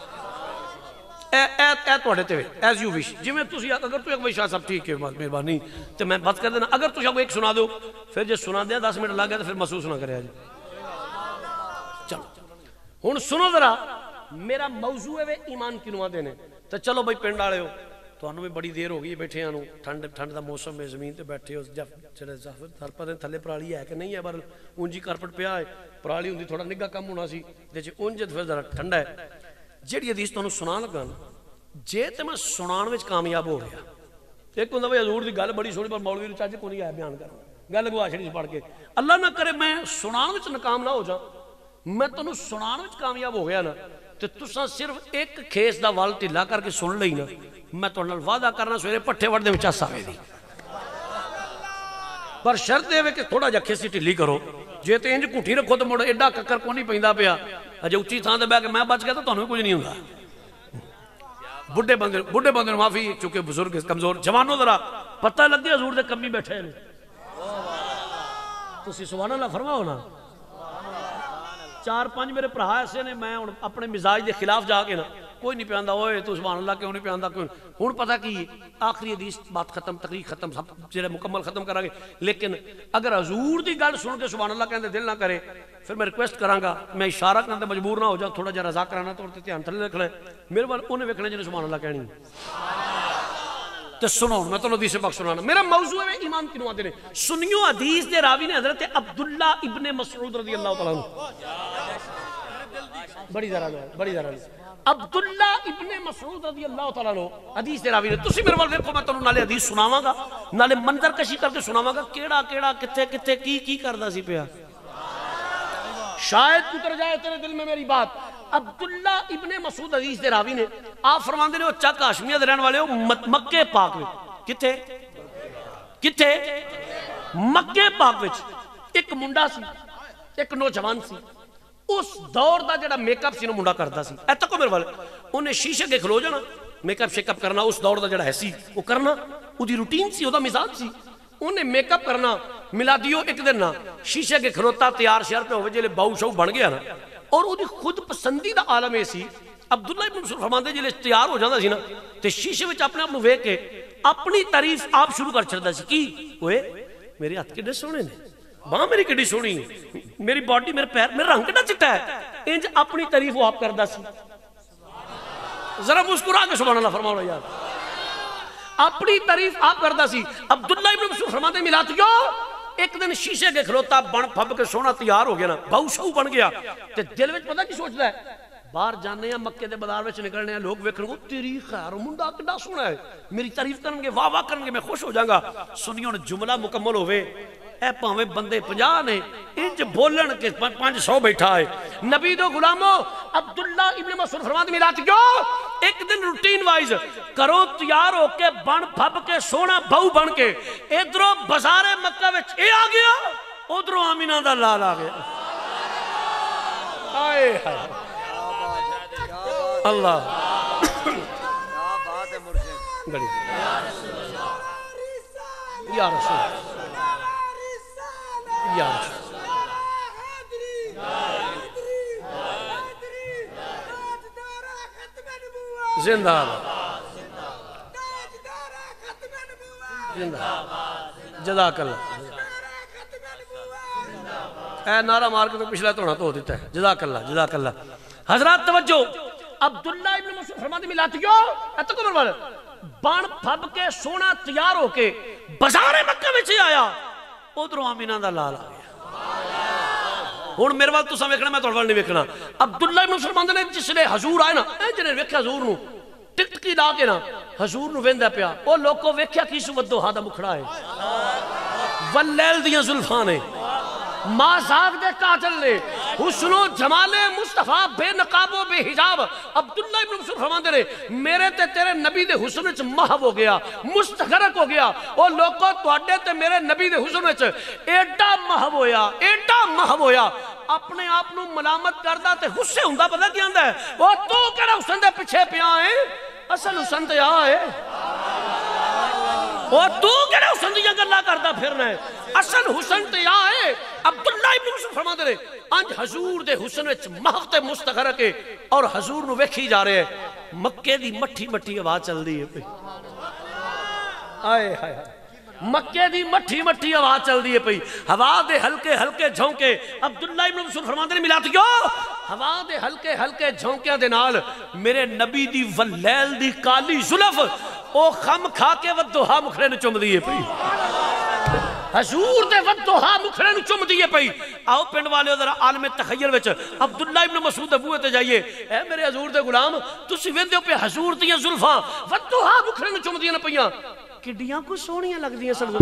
اے تواڈے تے ایز یو وش، جویں تسی اگر تو ایک شاہ صاحب ٹھیک ہے مہربانی تے میں بات کر دینا، اگر تسی ایک سنا دو پھر جے سنا دیا 10 منٹ لگ گیا تو پھر محسوس نہ کرے جی۔ چلو ہن سنو ذرا میرا موضوع ہے ایمان کی نواندے نے، تو چلو بھائی پنڈ والے ہو تانوں بھی بڑی دیر ہو گئی بیٹھے ہاں، ٹھنڈ دا موسم ہے، زمین تے بیٹھے ہو، جڑے تھل پتہ تھلے پرالی ہے کہ نہیں ہے، پر اونجی کارپٹ پیا ہے، پرالی ہوندی تھوڑا نگاہ کم ہونا سی تے جے اونج پھر ذرا ٹھنڈا ہے۔ جیڑی حدیث تانوں سنا لگا جے تے میں سنان وچ کامیاب ہو گیا، ایک ہوندا بھئی حضور دی گل بڑی سونی پر مولوی نوں چج کوئی نہیں آیا بیان کرنا، گل گوا چھڑی پڑھ کے، اللہ نہ کرے میں سنان وچ ناکام نہ ہو جاں، میں تانوں سنان وچ کامیاب ہو گیا نا تے تساں صرف ایک کھیس دا وال ٹھلا کر کے سن لئی نا، میں تہاڈے نال وعدہ کرنا سویرے پٹھے وڑ دے وچ چس آوے دی، پر شرط اے کہ تھوڑا جا کھیسی ٹھلی کرو، جے تے انج گھٹی رکھو تو مڑ ایڈا ککر کو نہیں پیندا پیا، اجے اچھی تھان تے بیٹھ کے میں بچ گیا تو تانوں کچھ نہیں ہوندا۔ بڈھے بندے معافی چونکہ بزرگ کمزور، جوانوں ذرا پتہ لگ گیا حضور دے کمی بیٹھے نے، تسی سبحان اللہ فرماؤ نا۔ 4-5 میرے بھرا ایسے نے میں اپنے مزاج دے خلاف جا کے نا کوئی نہیں پیاندا اوئے تو سبحان اللہ کیوں نہیں پیاندا کیوں، ہن پتہ کی آخری حدیث بات ختم، تقریر ختم، سب جڑے مکمل ختم کرا گے، لیکن اگر حضور دی گل سن کے سبحان اللہ کہندے دل نہ کرے پھر میں ریکویسٹ کراں گا، میں اشارہ کرن تے مجبور نہ ہو جاؤں، تھوڑا جہا رضا کرانا طور تے دھیان تھلے رکھنا ہے، میرے وال اونے ویکھنا جنے سبحان اللہ کہنی، تو سنو میں تو حدیث پاک سنانا میرا موضوع ہے ایمان کی نوادے نے سنیو حدیث دے راوی نے حضرت عبداللہ ابن مسعود رضی اللہ تعالیٰ عنہ بڑی ذرا عبداللہ ابن مسعود رضی اللہ تعالیٰ عنہ حدیث دے راوی نے تسی میرے والے دیکھو میں تو نالے حدیث سناواں گا نالے منظر کشی کر کے سناواں گا کیڑا کیڑا کتے کتے کی کردا سی پیا شاید اتر جائے تیرے دل میں میری بات عبداللہ ابن مسعود حدیث دے راوی نے آپ فرماندے نے وہ چک ہاشمیہ دے رہن والے ہو مکے پاک میں کتے مکے پاک وچ ایک منڈا سی ایک نوجوان سی اس دور دا جڑا میک اپ سی نو منڈا کردا سی اے تکو میرے والے انہیں شیشے کے کھلو جانا میک اپ شیک اپ کرنا اس دور دا جڑا ہے سی وہ کرنا او دی روٹین سی او دا مزاج سی انہیں میک اپ کرنا ملا دیو ایک دن نا شیشے کے کھلوتا تیار شہر پہ ہوئے جلے باؤ شاؤ بن گیا نا اور وہ دی خود پسندیدہ عالم ایسی عبداللہ ابن مسعود فرماندے جلے تیار ہو جاندہ سی نا تے شیشے وچ اپنے اپنوں وے کے اپنی تعریف آپ شروع کر چھڑدا سی کی اوے میرے ہاتھ کڈے سونے نے باں میری کڈی سونی میری باڈی میرے پیر میرا رنگ کڈا چٹا ہے انج اپنی تعریف وہ آپ کردا سی ذرا مسکرا کے سبحان اللہ فرماؤ یار اپنی تعریف آپ کردا سی عبداللہ ابن مسعود فرماندے ملاتیو ایک دن شیشے کے کھلوتا بن پھب کے سونا تیار ہو گیا نا باؤ شاؤ بن گیا تے دل وچ پتہ کی سوچدا ہے باہر جانے ہیں مکے دے بازار وچ نکلنے ہیں لوگ ویکھن گے تیری خیر منڈا کڈا سونا ہے میری تعریف کرن گے واہ واہ کرن گے میں خوش ہو جاؤں گا سنیوں نے جملہ مکمل ہوئے اے پاویں بندے 50 نے انج بولن کے 500 بیٹھا ہے نبی دو غلاموں عبداللہ ابن مسعود فرماندے ملاتیو ایک دن روٹین وائز کرو تیار ہو کے بن پھب کے سونا بہو بن کے ادھروں بازار مکہ وچ اے آ گیا ادھروں آمینہ دا لال آ گیا آئے اللہ بڑی یا رسول یا رسول زندہ جزاک اللہ اے نعرہ مار کے تو پچھلا توڑا تو ہو دیتا ہے جزاک اللہ حضرات توجہ عبداللہ ابن مسعود فرماتے ملاتیو ایتا کو مروالا بان پھب کے سونا تیار ہو کے بازار مکہ میں چی آیا ادھروں آمینہ دا لال آ گیا ہون میرے وقت تو سا ویکھنا میں توڑ وال نہیں ویکھنا عبداللہ ابن مسعود فرماتے نے جس لئے حضور آئے نا اے جنہیں ویکھا حضور نو ٹکٹ کی لا کے نا حضور نو ویندہ پیا وہ لوگ کو ویکھیا کی سو ہا دا مکھڑا ہے واللیل دیاں زلفانے مازاق دے قاتل نے حسن و جمال مصطفیٰ بے نقاب و بے حجاب عبداللہ ابن مسعود فرماندے نے میرے تے تیرے نبی دے حسن وچ محو ہو گیا مستغرق ہو گیا اور لوگوں تواڈے تے میرے نبی دے حسن وچ ایڈا محو ہویا اپنے آپ نو ملامت کردہ تے غصے ہوندا پتہ کی آندا ہے وہ تو کہڑا حسن دے پیچھے پیا ہے اصل حسن تے آ ہے وہ تو کہڑا حسن دیا گلہ کردہ پھرنا ہے اصل حسن تے آ ہے عبداللہ ابن مسعود فرماتے رہے انج حضور دے حسن وچ محق تے مستغرق ہے اور حضور نو ویکھی جا رہے ہیں مکے دی مٹھی مٹھی آواز چل دی ہے پہ آئے ہائے مکے دی مٹھی مٹھی آواز چل دی ہے پہ ہوا دے ہلکے ہلکے جھونکے عبداللہ ابن مسعود فرماتے رہے ملاتیو ہوا دے ہلکے ہلکے جھونکے دے نال میرے نبی دی واللیل دی کالی زلف او خم کھا کے ودوہا مکھڑے نے چم دیئے پئی حضور دے ودوہا مکھڑے نے چم دیئے پئی آؤ پنڈ والے ذرا عالم تخیر وچ عبداللہ ابن مسعود ابوے تے جائیے اے میرے حضور دے غلام تسی ویندے ہو پہ حضور دیاں زلفاں ودوہا مکھڑے نے چم دیئے نہ پئیاں کڈیاں کو سونیاں لگ دیاں سن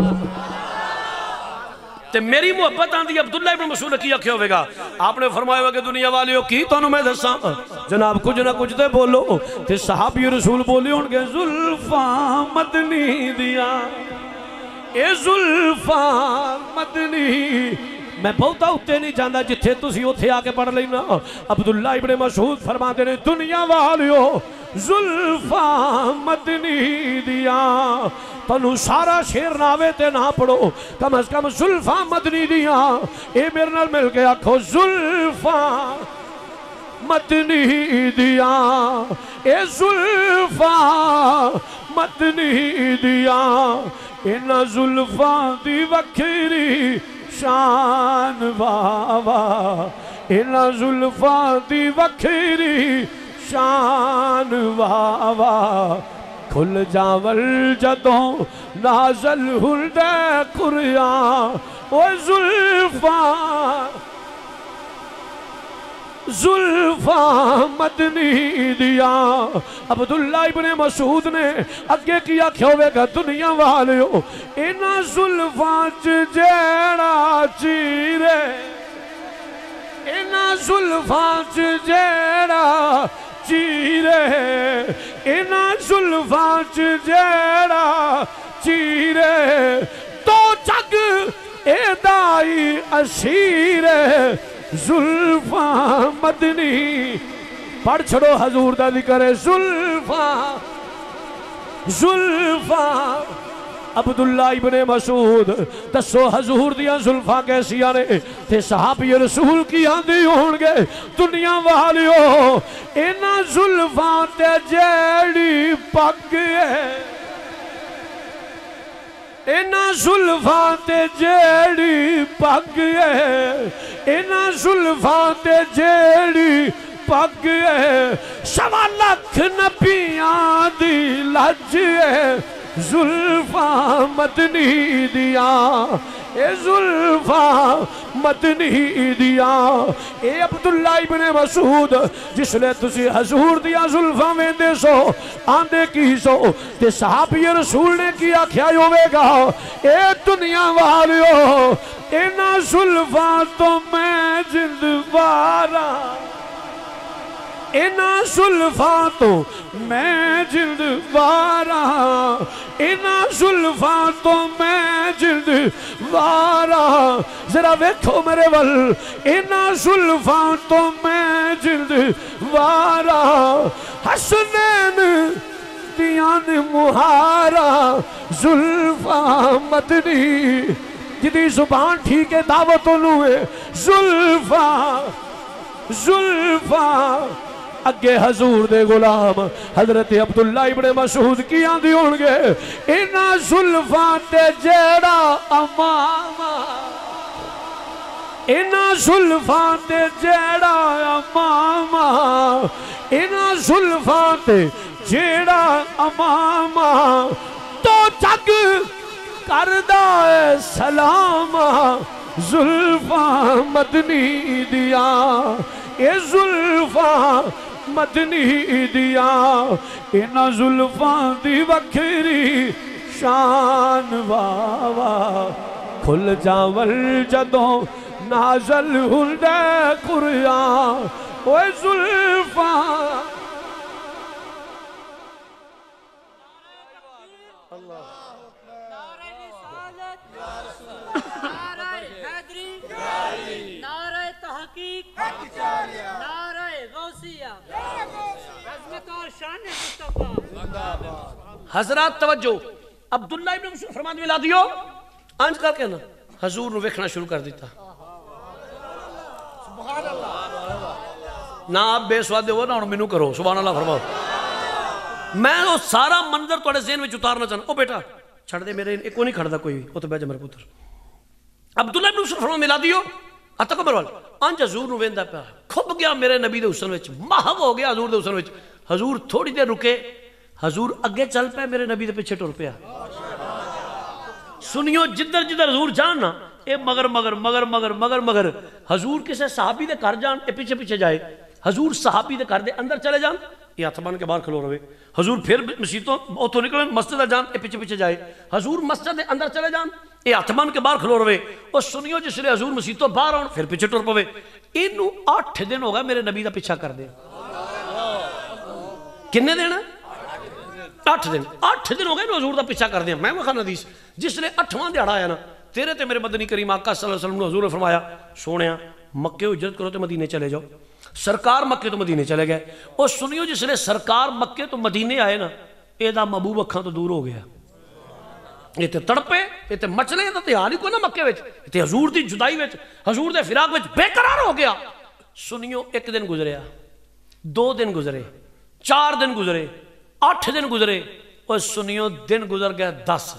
تے میری محبت آندھی عبداللہ ابن مسعود کی آکھے ہوئے گا آپ نے فرمایا ہوئے کہ دنیا والیوں کی تو میں دساں جناب کچھ نہ کچھ دے بولو تے صحابی رسول بولی ان کے زلفاں مدنی دیا اے زلفاں مدنی میں بہتا ہوتے نہیں جاندہ جتھے تسی ہوتے آکے پڑھ لینا عبداللہ ابن مسعود فرماتے نے دنیا والیوں زلفاں مدنی دیا تنو سارا شیر ناوے تے نہ پڑھو کم از کم زلفاں مدنی دیا اے میرے نال مل کے آکھو زلفاں مدنی دیا اے زلفاں مدنی دیا ان زلفاں دی وکھری شان واوا ان زلفاں دی وکھری شان واوا کھل جاول جدوں نازل ہندے قرآن او زلفاں مدنی دیا عبداللہ ابن مسعود نے اگے کیا کھوے گا دنیا والیو اینا زلفاں جیڑا چیرے اینا زلفاں جیڑا چیرے اینا زلفاں جیڑا چیرے تو جگ اے دائی اسیرے زلفاں مدنی پڑھ چھڑو حضور دا ذکر ہے زلفاں عبداللہ ابن مسعود دسو حضور دیاں زلفاں کیسی آنے تے صحابی رسول کی آندھی ہونگے دنیا والیو اینا زلفاں تے جیڑی پگ ہے اینا زلفاں تے جیڑی پگ ہے اینا زلفاں تے جیڑی پگ ہے سوا لکھ نبیاں دی لج ہے زلفاں مدنی دیا اے زلفاں مدنی دیا اے عبداللہ ابن مسعود جس لئے تسی حضور دیا زلفاں ویندے سو آندے کی سو تے صحابی رسول نے کیا کیا ہوئے گا اے دنیا والیو اینا زلفاں تو میں جلدوارا اینا زلفاں تو میں جلدوارا اینا زلفاں تو میں جلدوارا ذرا ویکھو میرے ول اینا زلفاں تو میں جلدوارا حسنین دیان مہارا زلفاں مدنی جدی زبان ٹھیک ہے دعوت انہوے زلفاں اگے حضور دے غلام حضرت عبداللہ ابن مسعود کی آندھی ہونگے اینا زلفاں تے جیڑا اماما اینا زلفاں تے جیڑا اماما اینا زلفاں تے جیڑا اماما تو جگ کردہ سلاما زلفاں مدنی دیا اے زلفاں مدنی دیا اینا زلفاں دی وکھری شان واوا کھل جاول جدوں نازل ہندے قرآن اے زلفاں نعرہ غوثیہ عظمت اور شان مصطفیٰ حضرات توجہ عبداللہ ابن مسعود فرمان ملا دیو آنج کر کے نا حضور نو ویکھنا شروع کر دیتا سبحان اللہ نہ آپ بے سوادے ہو نا منو کرو سبحان اللہ فرماؤ میں وہ سارا منظر توڑے ذہن میں اتارنا چاہنا او بیٹا چھڑ دے میرے ایک کو نہیں کھڑ دا کوئی وہ تو بے جا میرے پتر عبداللہ ابن مسعود فرمان ملا دیو اتکو میرے والا آنج حضور نو ویندہ پہ کھب گیا میرے نبی دے حسن وچ محو ہو گیا حضور دے حسن وچ حضور تھوڑی دیر رکے حضور اگے چل پہ میرے نبی دے پیچھے ٹر پیا سنیو جدر جدر حضور جاننا اے مگر حضور کسے صحابی دے کر جان اے پیچھے پیچھے جائے حضور صحابی دے کر دے اندر چلے جان یہ ہاتھ بان کے باہر کھلو رہے حضور پھر مسیطوں اوتھو نکلیں مسجد جان اے پیچھے پیچھے جائے حضور مسجد دے اندر چلے جان اے ہاتھ بان کے باہر کھلو رہے اور سنیو جس لئے حضور مسیطوں باہر آن پھر پیچھے ٹر پوے انہوں 8 دن ہوگا میرے نبی دا پیچھا کر دے کنے دینا 8 دن ہو گئے انہوں حضور دا پیچھا کر دیا میں وہ خان حدیث جس لئے 8واں دیہڑا آیا نا تیرے تے میرے مدنی کریم آقا صلی اللہ علیہ وسلم نے حضور نے فرمایا سونیا مکے ہجرت کرو تو مدینے چلے جاؤ سرکار مکے تو مدینے چلے گئے اور سنیو جس لئے سرکار مکے تو مدینے آئے نا اے دا محبوب اکھاں تو دور ہو گیا یہ تے تڑپے یہ تے مچلے یہ تے حالی کوئی نا مکے ویچ یہ تے حضور دی جدائی ویچ حضور دے فراق ویچ بے قرار ہو گیا سنیو 1 دن گزریا 2 دن گزرے 4 دن گزرے 8 دن گزرے اور سنیو دن گزر گیا 10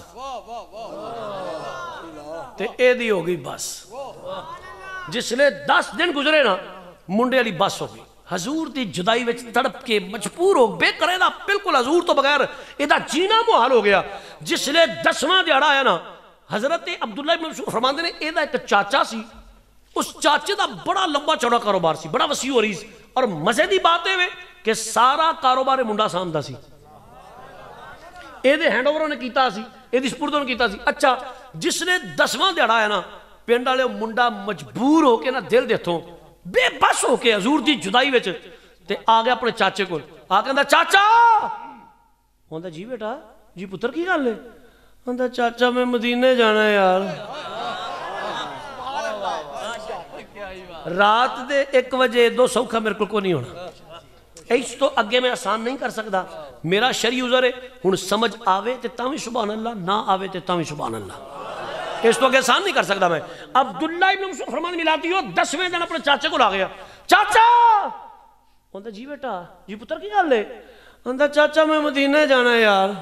تے اے دی ہو گئی بس جس لئے 10 دن گزرے نا منڈے علی بس ہو گئی حضور دی جدائی وچ تڑپ کے مجبور ہو بے کرے دا بالکل حضور تو بغیر ایدہ جینا محال ہو گیا. جس لئے 10واں دیہڑا آیا نا حضرت عبداللہ ابن مسعود فرماندے نے ایدہ ایک چاچا سی, اس چاچے دا بڑا لمبا چوڑا کاروبار سی, بڑا وسیع و عریض, اور مزے دی بات ہے کہ سارا کاروبار منڈا سامدا سی. ایدے ہینڈ اوور نے کیتا سی, ایدی سپردوں نے کیتا سی. اچھا جس نے 10واں دیہڑا آیا نا پنڈ والے منڈا مجبور ہو کے نا دل دیتھوں بے بس ہو کے حضور دی جدائی وچ تے آ گیا اپنے چاچے کو, آ کہندا چاچا, ہوندا جی بیٹا جی پتر کی گل ہے, ہوندا چاچا میں مدینے جانا ہے یار. رات دے 1 بجے 2 سوکھا میرے کو نہیں ہونا, اس تو اگے میں آسان نہیں کر سکتا, میرا شرعی عذر ہے. ہن سمجھ آوے تے تاں وی سبحان اللہ, نہ آوے تے تاں وی سبحان اللہ, اس تو اگے آسان نہیں کر سکتا میں. عبداللہ ابن مسعود فرمان ملاتی ہو 10ویں دن اپنے چاچے کو آ گیا, چاچا, ہوندا جی بیٹا جی پتر کی گل ہے, ہوندا چاچا میں مدینے جانا ہے یار.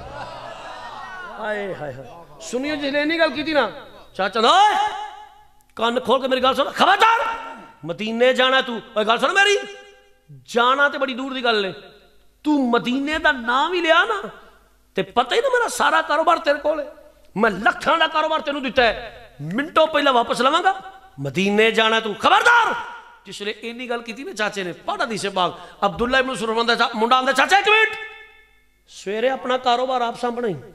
ہائے ہائے ہائے, سنیو جس نے نہیں گل کی تھی نا, چاچا دائے کان کھول کے میری گل سن, خبردار مدینے جانا ہے تو, اوے گل سن میری, جانا تے بڑی دور دی گل ہے, تو مدینے دا نام ہی لیا نا تے پتہ ہی نا میرا سارا کاروبار تیرے کول ہے, میں لکھاں دا کاروبار تینوں دیتا ہے, منٹوں پہلا واپس لواں گا, مدینے جانا ہے تو, خبردار. جس نے اینی گل کی تھی نا چاچے نے, پڑھا حدیث پاک, عبداللہ ابن مسعود منڈا آندا چاچا 1 منٹ, سویرے اپنا کاروبار آپ سامنے ہی,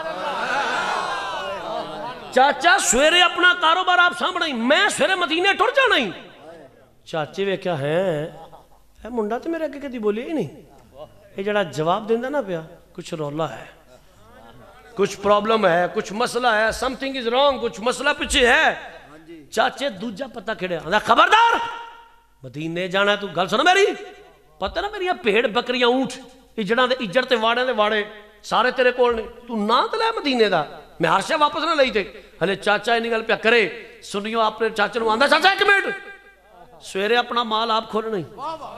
چاچا سویرے اپنا کاروبار آپ سامنے ہی, میں سویرے مدینے ٹر جانا ہی. چاچے وے کیا ہے اے منڈا تو میرے اگے کدی بولیا ہی نہیں, یہ جڑا جواب دیندا نا پیا کچھ رولا ہے, کچھ پرابلم ہے, کچھ مسئلہ ہے, سم تھنگ از رانگ, کچھ مسئلہ پیچھے ہے. چاچے دوجا پتہ کھڑیا, خبردار مدینے جانا ہے تو, گل سنو میری, پتہ نا میری بھیڑ بکریاں اونٹ اجڑاں دے اجڑ تے واڑے سارے تیرے کول نے, تو نہ تے لے مدینے دا, میں ہر شے واپس نہ لئی تے. ہلے چاچا اینی گل پیا کرے, سنیو اپنے چاچے نوں آندا چاچا 1 منٹ, سویرے اپنا مال آپ کھولنا ہی,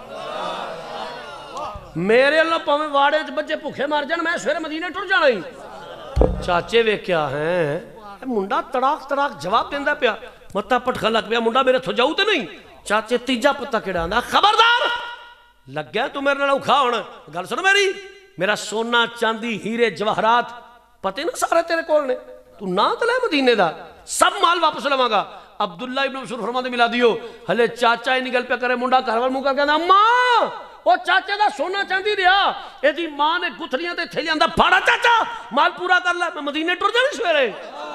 میرے اللہ پاویں واڑے وچ بچے بھوکے مر جان, میں سویرے مدینے ٹر جانا ہی. چاچے ویکھیا ہے منڈا تڑاک تڑاک جواب دیندا پیا, متا پٹھا لگ پیا, منڈا میرے تھو جاؤ تے نہیں. چاچے تیجا پتہ کیڑا آندا, خبردار لگ گیا تو میرے نال اوکھا ہونا, گل سن میری, میرا سونا چاندی ہیرے جواہرات پتہ نا سارے تیرے کول نے, تو نہ تے لے مدینے دا, سب مال واپس لواں گا. عبداللہ ابن مسعود فرماندے ملا دیو, ہلے چاچا اینی گل پیا کرے, منڈا گھر وال منہ کر کہندا اماں وہ چاچے دا سونا چاندی رہیا, ایدی ماں نے گتھلیاں تے تھیلیاں دا پھاڑا, چاچا مال پورا کر لے, میں مدینے ٹر جاویں سویرے.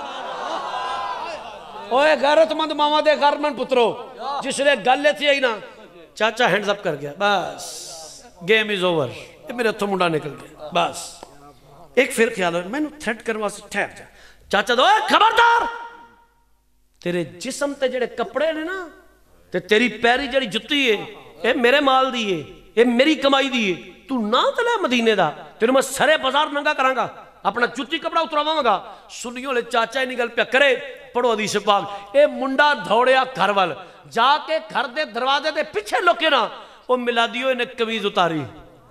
اوے غیرت مند ماواں دے غرمن پترو, جس نے گل تھی آئی نا, چاچا ہینڈز اپ کر گیا, بس گیم از اوور, یہ میرے ہتھوں منڈا نکل گیا, بس. ایک پھر خیال ہو, میں نے تھریٹ کرنے واسطے ٹھہر جا, چاچا دو خبردار, تیرے جسم تے جڑے کپڑے نے نا تے تیری پیری جڑی جتی ہے, اے میرے مال دی ہے, اے میری کمائی دی ہے, تو نہ تے لے مدینے دا, تینوں میں سرے بازار ننگا کراں گا, اپنا جتی کپڑا اترواں گا. سنیو لے چاچا اینی گل پیا کرے, پڑھو حدیث پاک, اے منڈا دھوڑیا گھر وال, جا کے گھر دے دروازے دے پیچھے لوکے نا, او ملا دیو انہیں قمیض اتاری,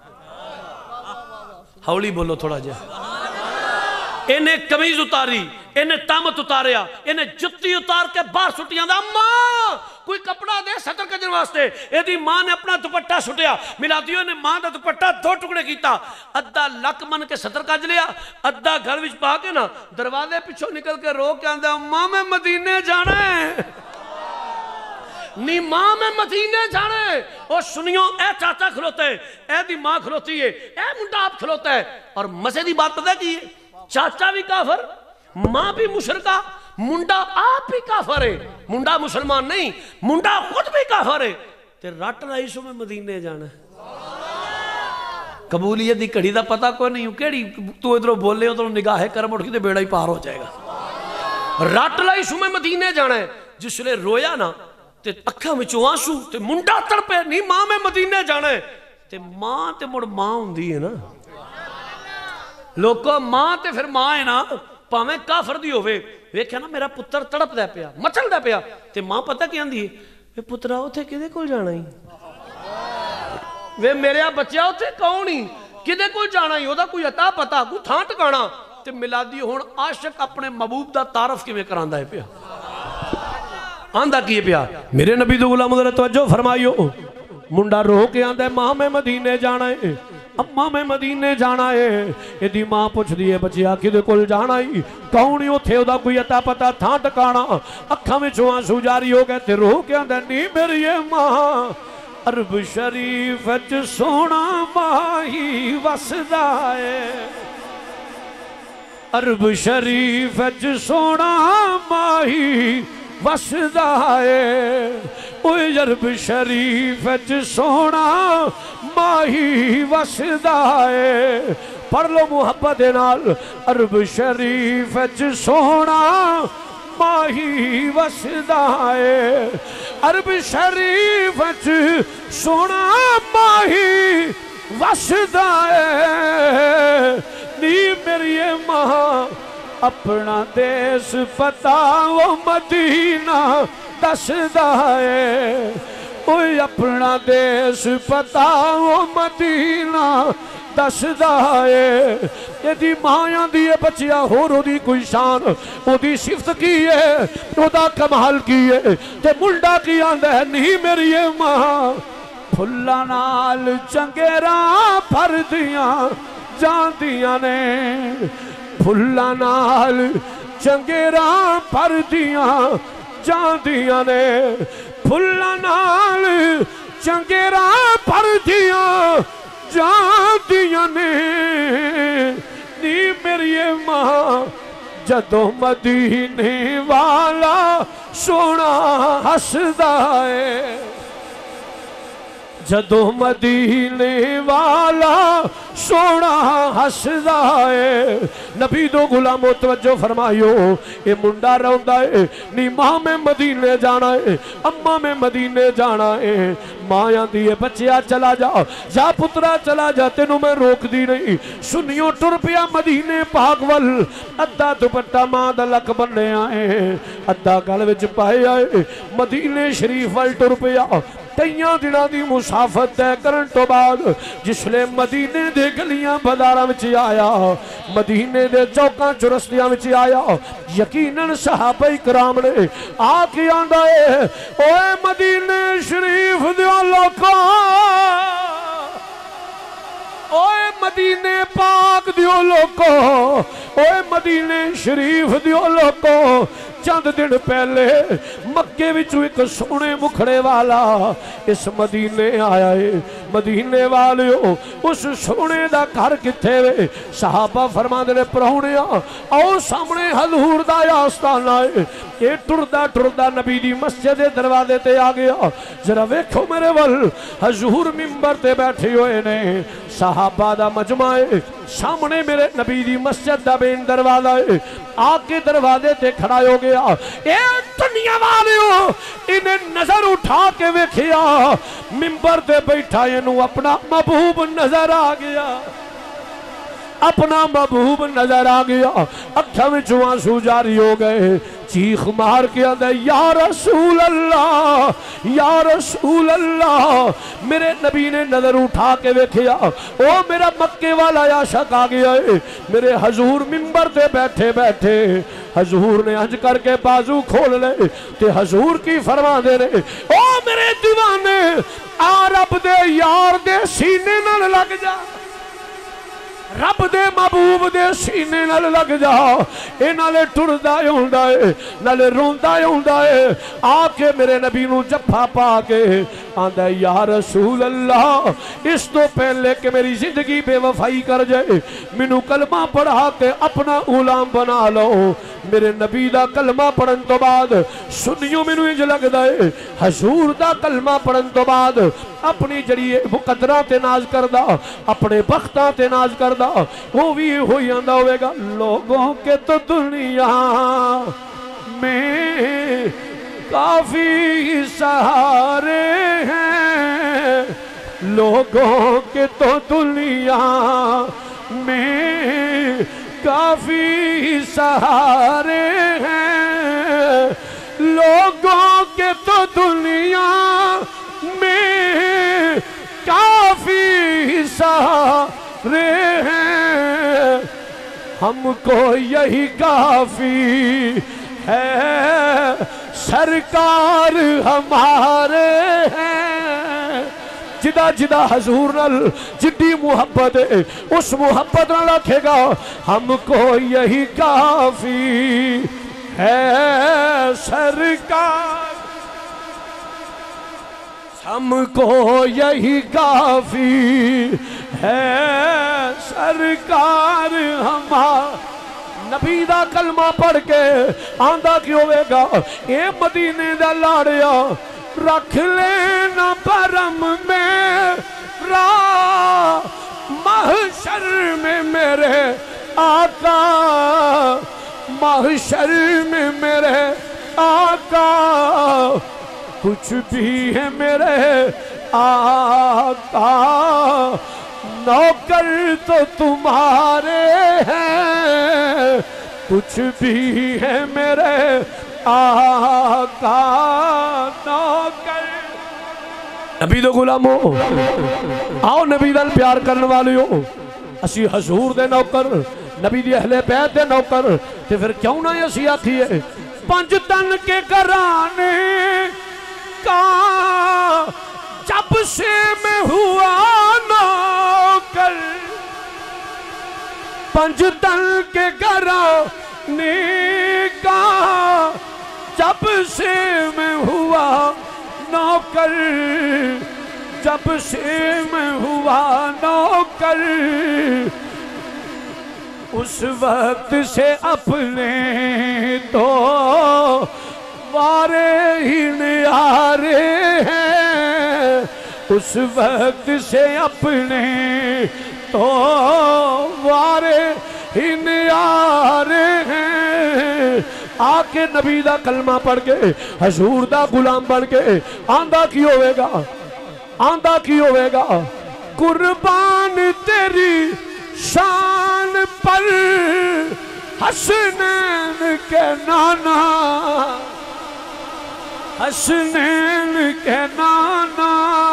ہولی بولو تھوڑا جا, انہیں قمیض اتاری, انہیں تامت اتاریا, انہیں جتی اتار کے باہر سٹیاں دا, ماں کوئی کپڑا دے سطر کجن واسطے. ایدی ماں نے اپنا دوپٹہ سٹیا, ملا دیو نے ماں دا دوپٹہ 2 ٹکڑے کیتا, ادھا لک من کے سطر کج لیا, ادھا گھر وچ پا کے نا دروازے پیچھوں نکل کے رو کے آندا, ماں میں مدینے جانا ہے, نی ماں میں مدینے جانا ہے. اور سنیو, اے چاچا کھلوتا ہے, اے دی ماں کھلوتی ہے, اے منڈا آپ کھلوتا ہے. اور مزے دی بات پتہ کی ہے, چاچا بھی کافر, ماں بھی مشرکہ, منڈا آپ بھی کافر ہے, منڈا مسلمان نہیں, منڈا خود بھی کافر ہے, تے رٹ لائی سو میں مدینے جانا ہے. قبولیت دی کڑی دا پتہ کوئی نہیں, کیڑی تو ادھروں بولے ادھروں نگاہیں کرم اٹھ کے تے بیڑا ہی پار ہو جائے گا. رٹ لائی سو میں مدینے جانا ہے. جس نے رویا نا تے اکھاں وچوں آنسو, تے منڈا تڑپے, نہیں ماں میں مدینے جانا ہے, تے ماں تے مڑ ماں ہوندی ہے نا لوکو, ماں تے پھر ماں ہے نا, پاویں کافر دی ہوئے. ویکھیا نا میرا پتر تڑپ دے پیا, مچل دے پیا, تے ماں پتہ کیا آندی ہے, وے پترا اوتھے کدے کول جانا ہی, وے میرے بچیا اوتھے کون ہی, کدے کول جانا ہی, او دا کوئی عطا پتا, کوئی تھاں ٹکانا. تے ملادی ہن عاشق اپنے محبوب دا تعارف کیویں کراندا ہے پیا, آندا کی پیا, میرے نبی دے غلام ذرا توجہ فرمائیو, मुंडा रो के आंदा मां मैं मदीने जाना है, अम्मा मैं मदीने जाना है। इहदी मां पुछदी है बच्चिया किदे कोल जाना है, कौन ही उत्थे ओदा कोई अता पता थां टकाना। अखां विचों आंसू जारी हो गए ते रो के आंदा नी मेरी मां अरब शरीफ च सोना माही वसदा है, अरब शरीफ च सोना माही वसदा है। ओए अरब शरीफ च सोना माही वसदा है। पढ़ लो मुहब्बत दे नाल, अरब शरीफ च सोना माही वसदा है, अरब शरीफ च सोना माही वसदा है। नी मेरी मां अपना देश पता वो मदीना दसदा है, ओए अपना देश पता वो मदीना दसदा है। यदि मां आंदी है बच्चिया होर ओदी कोई शान, ओदी सिफत की है, ओदा कमाल की है, ते मुंडा की आंदा है नी मेरी मां फुल्लां नाल चंगेरा भरदियां जांदियां ने, फुल्लां नाल चंगेरा भरदियां जांदियां ने, फुल्लां नाल चंगेरा भरदियां जांदियां ने। नी मेरी मां जदों मदीने वाला सोना हसदा है, जदों मदीने वाला सोना हसदा है। नबी दो गुलामो तवज्जो फरमायो, ये मुंडा रोंदा है नी मां में मदीने जाना है, अम्मा में मदीने जाना है। मां आंदी है बच्चिया चला जा, जा पुत्रा चला जा, तेनू मैं रोकदी नहीं। सुनियो टुर पिया मदीने पाक वल, अद्धा दुपट्टा मां दा लक बन्निया है, अद्धा गल विच पाया है, मदीने शरीफ वल टुर पिया। कईयां दिनां दी मुसाफत तय करन तो बाद जिसले मदीने दे गलियां बाजारां विच आया, मदीने दे चौकां चुरस्तियां विच आया, यकीनन सहाबा इकराम ने आके आंदा है ओए मदीने शरीफ दे लोकां, ओए मदीने पाक दियो लोको, ओए मदीने शरीफ दियो लोको। चंद दिन पहले मक्के विचों एक सोने मुखड़े वाला इस मदीने आया है। मदीने वालियो उस सोने दा घर किथे वे? सहाबा फरमांदे ने परौणिया आओ सामने हजूर दा आस्ताना है। ये टुरदा टुरदा नबी दी मस्जिद दे दरवाजे ते आ गया। जरा वेखो मेरे वल, हजूर मिंबर ते बैठे हुए ने, सहाबा दा मजमा है, सामने मेरे नबी दी मस्जिद दा मेन दरवाजा है। आके दरवाजे ते खड़ा हो गया। ए दुनिया वालियो इन्हें नजर उठा के वेखिया, मिंबर ते बैठा इनू अपना महबूब नजर आ गया, अपना महबूब नजर आ गया। अखा विचों आंसू जारी हो गए। चीख मार के आंदा या रसूल अल्लाह, या रसूल अल्लाह। मेरे नबी ने नजर उठा के वेखिया, ओ मेरा मक्के वाला आशिक आ गया है। मेरे हजूर मिंबर ते बैठे बैठे हजूर ने अंज करके बाजू खोल ले ते हजूर की फरमा दे रहे, ओ मेरे दीवाने आ रब दे यार दे सीने नाल लग जा, रब दे महबूब दे सीने नाल लग जा। ए नाले टुरदा हुंदा है नाले रोंदा हुंदा है। आके मेरे नबी नू जफ्फा पा के आंदा या रसूल अल्लाह, इस तो पहले कि मेरी जिंदगी बेवफाई कर जाए मैनू कलमा पढ़ा के अपना गुलाम बना लो। मेरे नबी दा कलमा पढ़न तो बाद सुनियो मैनू इंज लगदा है हजूर दा कलमा पढ़न तो बाद अपनी जड़ी मुकदरा ते नाज करदा, अपने बख्तां ते नाज करदा, वो भी हो जांदा होवेगा। लोगों के तो दुनिया में काफी सहारे हैं, लोगों के तो दुनिया में काफी सहारे हैं, लोगों के तो दुनिया में काफी सहारे हैं, हमको यही काफी है, सरकार हमारे हैं, جدا جدا حضور نال جدی محبت ہے اس محبت نال آکھے گا ہم کو یہی کافی ہے سرکار، ہم کو یہی کافی ہے سرکار ہمارا۔ نبی دا کلمہ پڑھ کے آندہ کی ہوئے گا اے مدینے دا لاڑیا رکھ لینا پرم میرا، محشر میں میرے آقا، محشر میں میرے آقا، کچھ بھی ہے میرے آقا، نوکر تو تمہارے ہیں، کچھ بھی ہے میرے آقا نوکر۔ نبی دے غلامو آؤ نبی دل پیار کرنے والے ہو، اسی حضور دے نوکر، نبی دی اہل بیت دے نوکر، تے پھر کیوں نہ اسی آکھیے پنج تن کے گھرانے کا جب سے میں ہوا نوکر، پنج تن کے گھرانے کا جب سے میں ہوا نوکر، جب سے میں ہوا نوکر، اس وقت سے اپنے تو وارے ہی نیارے ہیں، اس وقت سے اپنے تو وارے ہی نیارے ہیں۔ آکے نبی دا کلمہ پڑھ کے حضور دا غلام بن کے آندہ کی ہوئے گا، آندہ کی ہوئے گا قربان تیری شان پر حسنین کے نانا، حسنین کے نانا،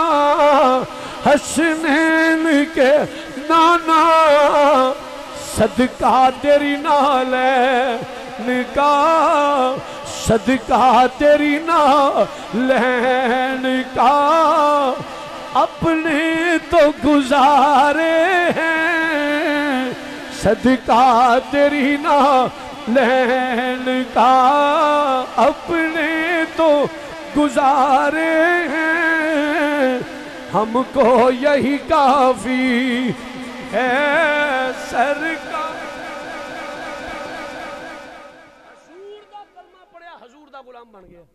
حسنین کے نانا، صدقہ تیری نالین کا، صدقہ تیری نالین کا، اپنے تو گزارے ہیں، صدقہ تیری نالین کا، اپنے تو گزارے ہیں، ہم کو یہی کافی ہے سرکار۔ حضور دا کلمہ پڑھیا حضور دا غلام بن گیا،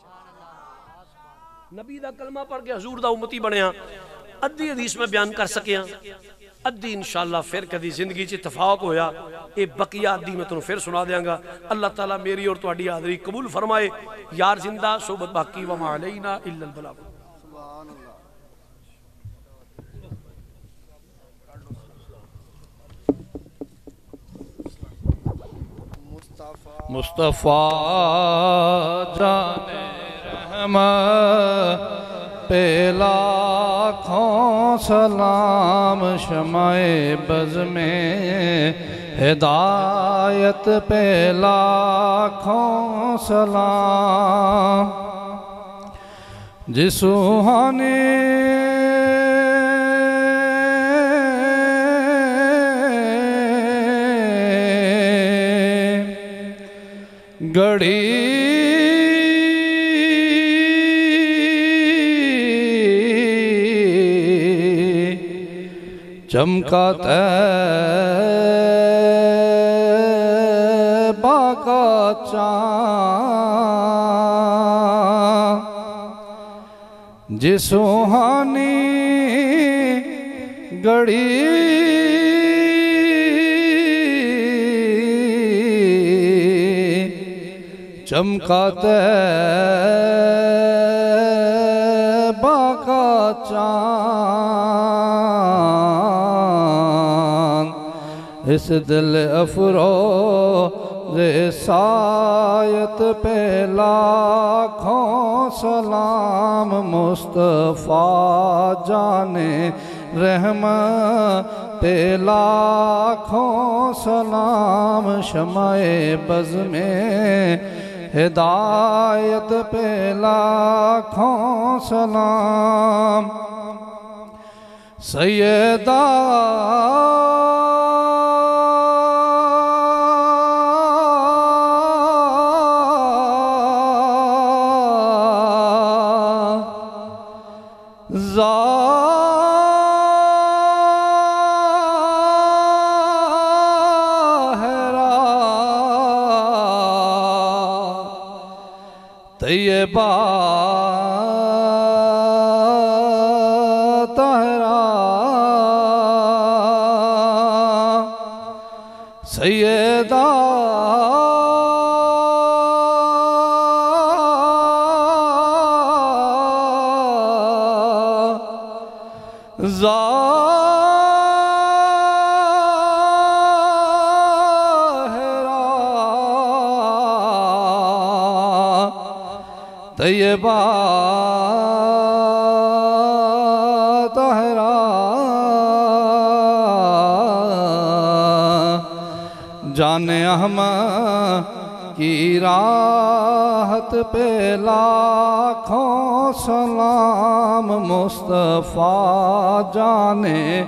نبی دا کلمہ پڑھ کے حضور دا امتی بنیا۔ ادھی حدیث میں بیان کر سکیا، ادھی انشاءاللہ پھر کدی زندگی چی اتفاق ہویا اے بقیہ ادھی میں تنہوں پھر سنا دیاں گا۔ اللہ تعالیٰ میری اور تہاڈی حاضری قبول فرمائے۔ یار زندہ صحبت باقی وما علینا الا البلاغ۔ مصطفیٰ جان رحمت پہ لاکھوں سلام، شمع بز میں ہدایت پہ لاکھوں سلام، جس سوہانی گڑی چمکا طیبہ کا چاند، جس سوہانی گڑی چمکا طیبہ کا چاند، اس دل افروز سایت پہ لاکھوں سلام، مصطفیٰ جان رحمت پہ لاکھوں سلام، شمع بز میں ہدایت پہ لاکھوں سلام، سیدہ طیبہ طاہرہ سیدہ طیبہ طاہرہ جان احمد کی راحت پہ لاکھوں سلام مصطفیٰ جان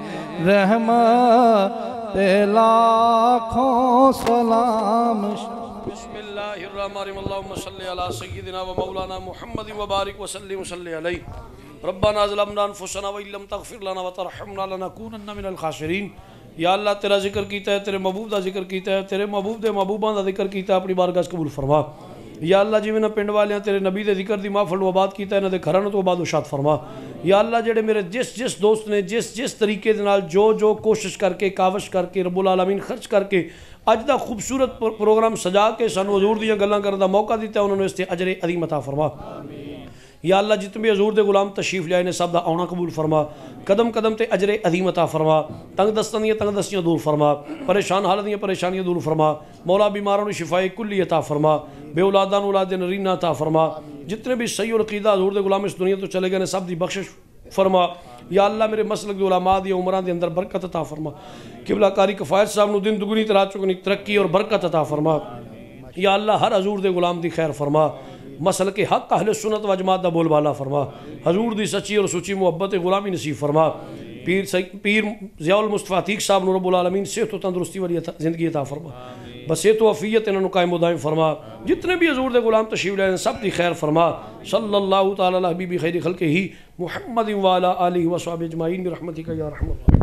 رحمت پہ لاکھوں سلام بسم اللہ الرحمن الرحیم اللہم صلی علی سیدنا و مولانا محمد و بارک وسلم صلی علیہ ربنا ظلمنا انفسنا و ان لم تغفر لنا و ترحمنا لنکونن من الخاسرین یا اللہ تیرا ذکر کیتا ہے تیرے محبوب دا ذکر کیتا ہے تیرے محبوب دے محبوباں دا ذکر کیتا ہے اپنی بارگاہ قبول فرما یا اللہ جی میں پنڈ والیاں تیرے نبی دے ذکر دی محفل و آباد کیتا ہے انہاں دے گھراں تو آباد و شاد فرما یا اللہ جڑے میرے جس دوست نے جس طریقے دے نال جو کوشش کر کے کاوش کر کے رب العالمین خرچ کر کے اج دا خوبصورت پروگرام سجا کے سانو حضور دیاں گلاں کرن دا موقع دیتا ہے انہوں نے اس تے اجر عظیم عطا فرما یا اللہ جتنے بھی حضور دے غلام تشریف لے آئے نے سب دا آنا قبول فرما قدم قدم تے اجر عظیم عطا فرما تنگ دستاں دیاں تنگ دستیاں دور فرما پریشان حالت دیاں پریشانیاں دور فرما مولا بیماروں نے شفاء کلی عطا فرما بے اولادان اولاد نرینہ عطا فرما جتنے بھی صحیح اور عقیدہ حضور دے غلام اس دنیا تو چلے گئے نے سب دی بخشش فرما یا اللہ میرے مسلک دے علماء دی عمران دے اندر برکت عطا فرما قبلہ کاری کفایت صاحب نو دن دگنی رات چگنی ترقی اور برکت عطا فرما یا اللہ ہر حضور دے غلام دی خیر فرما مسلک حق اہل سنت و جماعت دا بول بالا فرما حضور دی سچی اور سچی محبت غلامی نصیب فرما پیر ضیاء المصطفیٰ عتیق صاحب نو رب العالمین صحت و تندرستی والی زندگی عطا فرما بصیت و عافیت انہوں قائم و دائم فرما جتنے بھی حضور دے غلام تشریف لے سب دی خیر فرما صلی اللہ تعالی علی حبیب خیر خلقہ محمد و علی آلہ و صحابہ اجمعین برحمتک یا رحمت